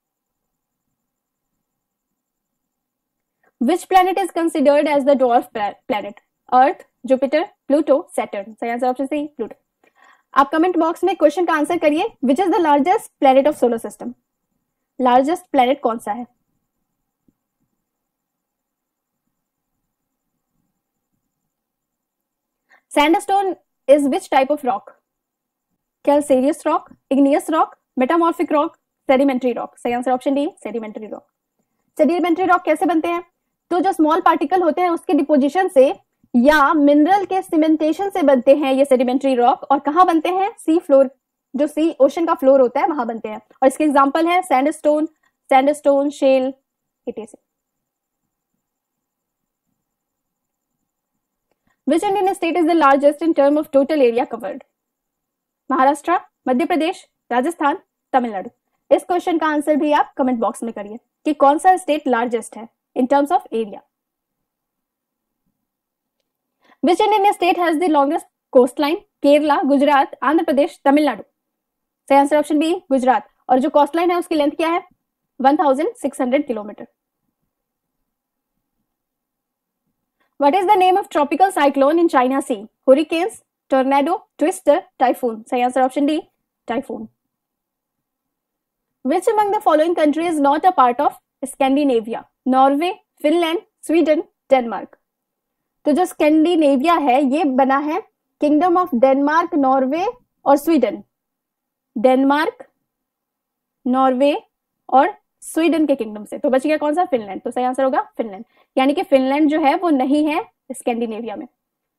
Which planet is considered as the dwarf planet? Earth, Jupiter, Pluto, Saturn. सही आंसर ऑप्शन सी प्लूटो। आप कमेंट बॉक्स में क्वेश्चन का आंसर करिए। Which is the largest planet of solar system? Largest planet कौन सा है? Sandstone is which type of rock? Calcareous rock, igneous rock, metamorphic rock, sedimentary rock. सही answer option D sedimentary rock। sedimentary rock कैसे बनते हैं? तो जो small particle होते हैं उसके डिपोजिशन से या मिनरल के सीमेंटेशन से बनते हैं ये सेडिमेंट्री रॉक। और कहाँ बनते हैं? सी फ्लोर, जो सी ओशन का फ्लोर होता है वहां बनते हैं। और इसके एग्जांपल है सैंडस्टोन, सैंडस्टोन, शेल, इटेसे। Which Indian state is the largest in term of total area covered? Maharashtra, Madhya Pradesh, Rajasthan, Tamil Nadu. इस क्वेश्चन का आंसर भी आप कमेंट बॉक्स में करिए कि कौन सा स्टेट लार्जेस्ट है in terms of area. Which Indian state has the longest coastline? Kerala, Gujarat, Andhra Pradesh, Tamil Nadu. सही आंसर ऑप्शन बी गुजरात। और जो कोस्ट लाइन है उसकी लेंथ क्या है? One thousand six hundred kilometre. What is the name of tropical cyclone in China Sea? Hurricanes, tornado, twister, typhoon. सही answer option D typhoon. Which among the following country is not a part of Scandinavia? Norway, Finland, Sweden, Denmark. तो जो Scandinavia है ये बना है kingdom of Denmark, Norway और Sweden. Denmark, Norway और Sweden के किंगडम से। तो बच गया कौन सा? फिनलैंड। तो सही आंसर होगा फिनलैंड, यानी कि फिनलैंड जो है वो नहीं है स्कैंडिनेविया में।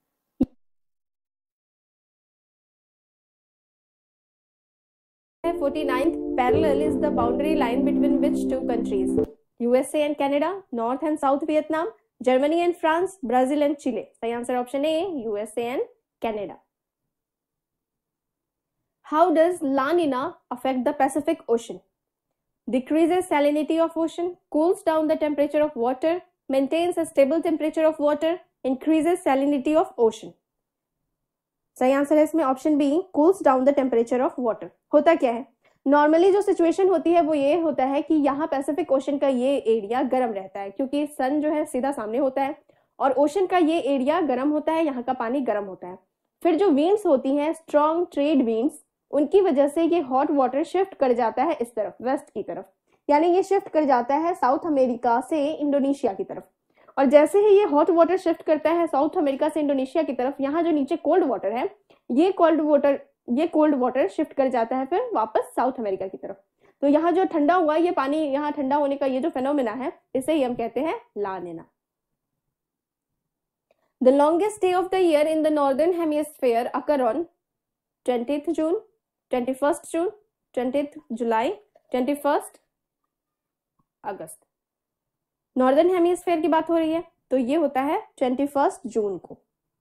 forty-ninth parallel is the boundary line between which two countries? U S A and Canada, North and South Vietnam, Germany and France, Brazil and Chile. सही answer option A U S A and Canada. How does La Nina affect the Pacific Ocean? Decreases salinity of ocean, cools down the temperature of water, maintains a stable temperature of water, increases salinity of ocean. सही answer है इसमें option B cools down the temperature of water. होता क्या है? Normally जो situation होती है वो ये होता है कि यहाँ पैसिफिक ओशन का ये एरिया गर्म रहता है क्योंकि सन जो है सीधा सामने होता है और ओशन का ये एरिया गर्म होता है, यहाँ का पानी गर्म होता है। फिर जो विंड्स होती हैं स्ट्रॉन्ग ट्रेड विंड्स, उनकी वजह से ये हॉट वाटर शिफ्ट कर जाता है इस तरफ, वेस्ट की तरफ, यानी ये शिफ्ट कर जाता है साउथ अमेरिका से इंडोनेशिया की तरफ। और जैसे ही ये हॉट वाटर शिफ्ट करता है साउथ अमेरिका से इंडोनेशिया की तरफ, यहाँ जो नीचे कोल्ड वाटर है ये कोल्ड वाटर ये कोल्ड वाटर शिफ्ट कर जाता है फिर वापस साउथ अमेरिका की तरफ। तो यहाँ जो ठंडा हुआ ये पानी, यहाँ ठंडा होने का ये जो फेनोमेना है इसे ही हम कहते हैं La Nina. The longest day of the year in the northern hemisphere occur on twentieth June, twenty-first June, twentieth July, twenty-first August. Northern hemisphere की बात हो रही है तो ये होता है ट्वेंटी-फर्स्ट जून को।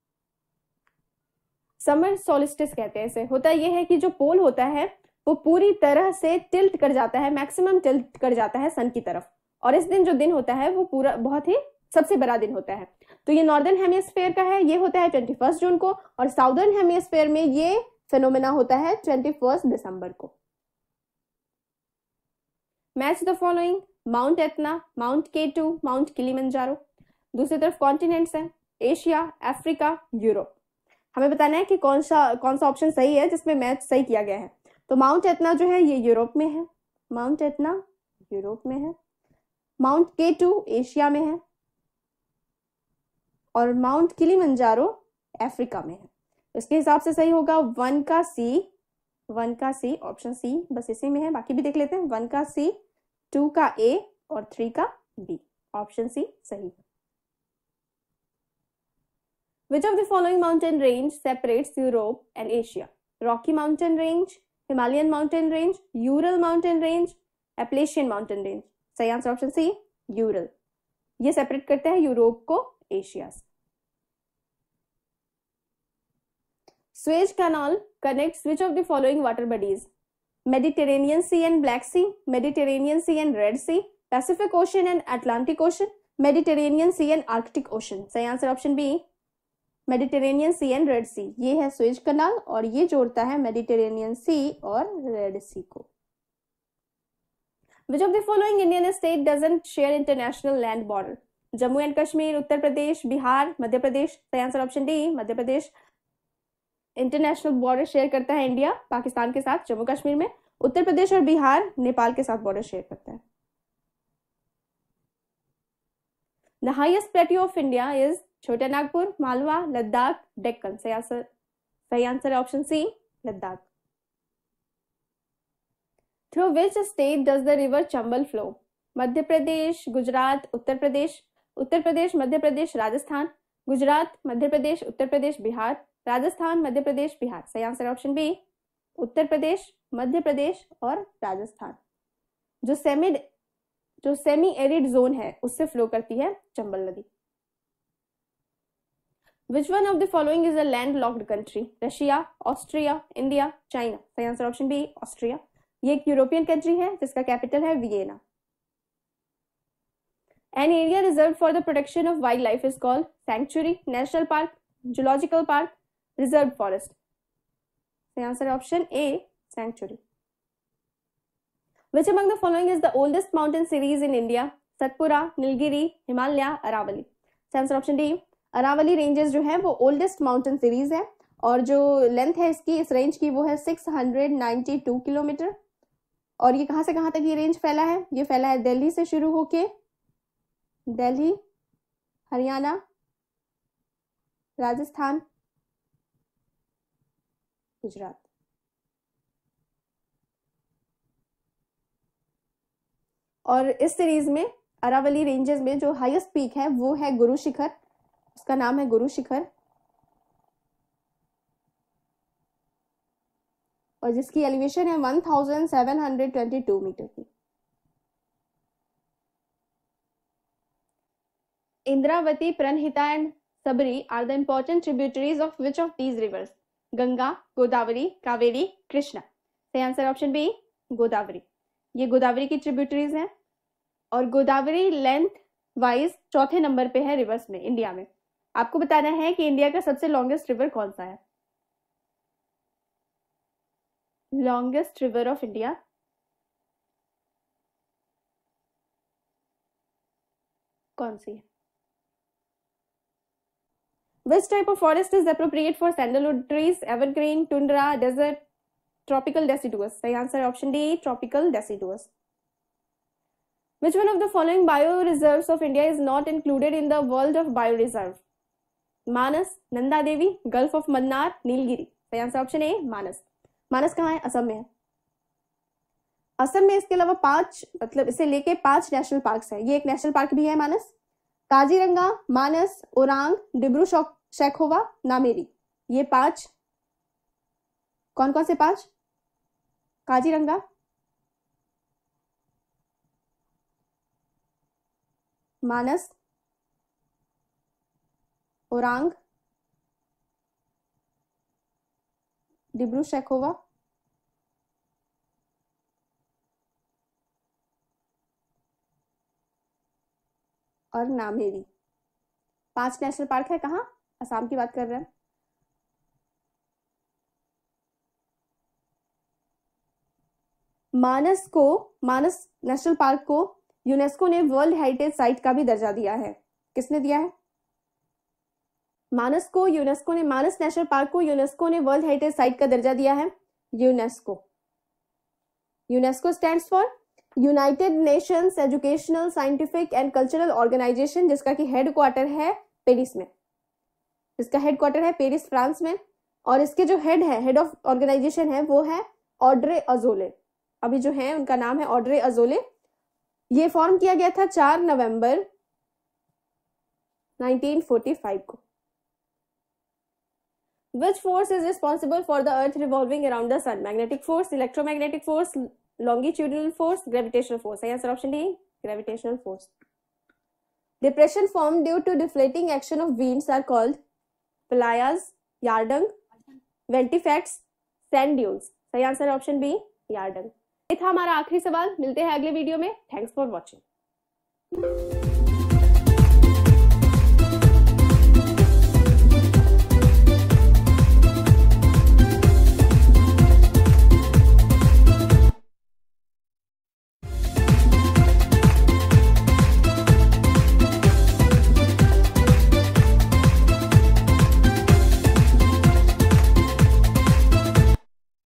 समर सोलिस्टिस कहते हैं इसे। होता यह है कि जो पोल होता है वो पूरी तरह से टिल्ट कर जाता है, मैक्सिमम टिल्ट कर जाता है सन की तरफ, और इस दिन जो दिन होता है वो पूरा बहुत ही सबसे बड़ा दिन होता है। तो ये नॉर्दर्न हेमिस्फीयर का है, ये होता है ट्वेंटी फर्स्ट जून को, और साउदर्न हेमिस्फीयर में ये फेनोमेना होता है ट्वेंटी फर्स्ट दिसंबर को। Match the following: mount Etna, mount K two, mount Kilimanjaro. दूसरी तरफ कॉन्टिनेंट्स हैं एशिया, अफ्रीका, यूरोप। हमें बताना है कि कौन सा कौन सा ऑप्शन सही है जिसमें मैच सही किया गया है। तो तो माउंट एतना जो है ये यूरोप में है, माउंट एतना यूरोप में है, माउंट के टू एशिया में है और माउंट किलिमंजारो अफ्रीका में है। इसके हिसाब से सही होगा वन का सी, वन का सी, ऑप्शन सी बस इसी में है, बाकी भी देख लेते हैं। वन का सी, टू का ए और थ्री का बी, ऑप्शन सी सही है। Which of the following mountain range separates Europe and Asia? Rocky Mountain Range, Himalayan Mountain Range, Ural Mountain Range, Appalachian Mountain Range। सही आंसर ऑप्शन सी, यूरल। ये separate करते हैं Europe को Asia से। Suez Canal connects which of the following water bodies? Mediterranean Sea and Black Sea, Mediterranean Sea and Red Sea, Pacific Ocean and Atlantic Ocean, Mediterranean Sea and Arctic Ocean। सही answer option B, Mediterranean sea and red sea. ये है Suez कनाल और ये जोड़ता है Mediterranean सी और red Sea को। Which of the following Indian state doesn't share international land border? Jammu and Kashmir, Uttar Pradesh, Bihar, Madhya Pradesh. सही answer option D, Madhya Pradesh international border share करता है इंडिया पाकिस्तान के साथ जम्मू कश्मीर में। उत्तर प्रदेश और बिहार नेपाल के साथ बॉर्डर शेयर करता है। The highest plateau of India is छोटा नागपुर, मालवा, लद्दाख, डेक्कन। सही आंसर, सही आंसर है option C, Ladakh. Through which state does the river Chambal flow? Madhya Pradesh, Gujarat, Uttar Pradesh, Uttar Pradesh, Madhya Pradesh, Rajasthan, Gujarat, Madhya Pradesh, Uttar Pradesh, Bihar, Rajasthan, Madhya Pradesh, Bihar. सही answer option B, Uttar Pradesh, Madhya Pradesh और राजस्थान। जो सेमी जो सेमी एरिड जोन है उससे फ्लो करती है चंबल नदी। Which one of the following is a landlocked country? Russia, Austria, India, China. सही आंसर ऑप्शन बी, ऑस्ट्रिया। ये एक यूरोपियन कंट्री है जिसका कैपिटल है Vienna. An area reserved for the protection of wildlife is called sanctuary, national park, zoological park, reserved forest। सही answer है option A, sanctuary। Which among the following is the oldest mountain series in India? Satpura, Nilgiri, Himalaya, Aravalli. सही answer option D, Aravalli ranges जो है वो oldest mountain series है और जो length है इसकी, इस रेंज की, वो है six hundred ninety two kilometre. और ये कहां से कहां तक ये रेंज फैला है? ये फैला है दिल्ली से शुरू होके, दिल्ली, हरियाणा, राजस्थान, गुजरात। और इस सीरीज में अरावली रेंजेस में जो हाईएस्ट पीक है वो है गुरु शिखर, उसका नाम है गुरु शिखर, और जिसकी एलिवेशन है one thousand seven hundred twenty two metre की। Indravati, Pranahita and Sabari are the important tributaries of which of these rivers? Ganga, Godavari, Kaveri, Krishna. सही आंसर ऑप्शन बी, गोदावरी। ये गोदावरी की ट्रिब्यूटरीज हैं और गोदावरी लेंथ वाइज चौथे नंबर पे है रिवर्स में इंडिया में। आपको बताना है कि इंडिया का सबसे लॉन्गेस्ट रिवर कौन सा है। लॉन्गेस्ट रिवर ऑफ इंडिया, कौन सी है? Which type of forest is appropriate for sandalwood trees? Evergreen, tundra, desert, tropical deciduous। सही आंसर है option D, tropical deciduous। Which one of the following bioreserves of India is not included in the world of bioreserve? Manas, Nanda Devi, gulf of Mannar, Nilgiri. सही answer option ए, मानस। मानस कहाँ है? असम में है। असम में इसके अलावा पांच, मतलब इसे लेके पांच नेशनल पार्क्स है। ये एक नेशनल पार्क भी है मानस। काजीरंगा, मानस, ओरांग, डिब्रू शैखोवा, नामेरी। ये पांच, कौन कौन से पांच? काजीरंगा, मानस, ओरांग, डिब्रू शैखोवा और नामेरी। पांच नेशनल पार्क है। कहाँ? असम की बात कर रहे हैं। मानस को, मानस नेशनल पार्क को यूनेस्को ने वर्ल्ड हेरिटेज साइट का भी दर्जा दिया है। किसने दिया है? मानस को यूनेस्को ने, मानस नेशनल पार्क को यूनेस्को ने वर्ल्ड हेरिटेज साइट का दर्जा दिया है। UNESCO. UNESCO stands for United Nations Educational Scientific and Cultural Organization, जिसका की हेड क्वार्टर है पेरिस में, जिसका हेड क्वार्टर है पेरिस फ्रांस में, और इसके जो हेड है, हेड ऑफ ऑर्गेनाइजेशन है वो है ऑड्रे अजोले। अभी जो है उनका नाम है ऑड्रे अजोले। ये फॉर्म किया गया था चार नवंबर नाइनटीन फोर्टी फाइव को। Which force is responsible for the earth revolving around the sun? Magnetic force, electromagnetic force, longitudinal force, gravitational force. सही answer option D, gravitational force. Depression formed due to deflating action of winds are called playas, yardang, ventifex, sand dunes. सही answer option B, yardang. ये था हमारा आखिरी सवाल। मिलते हैं अगले वीडियो में। Thanks for watching.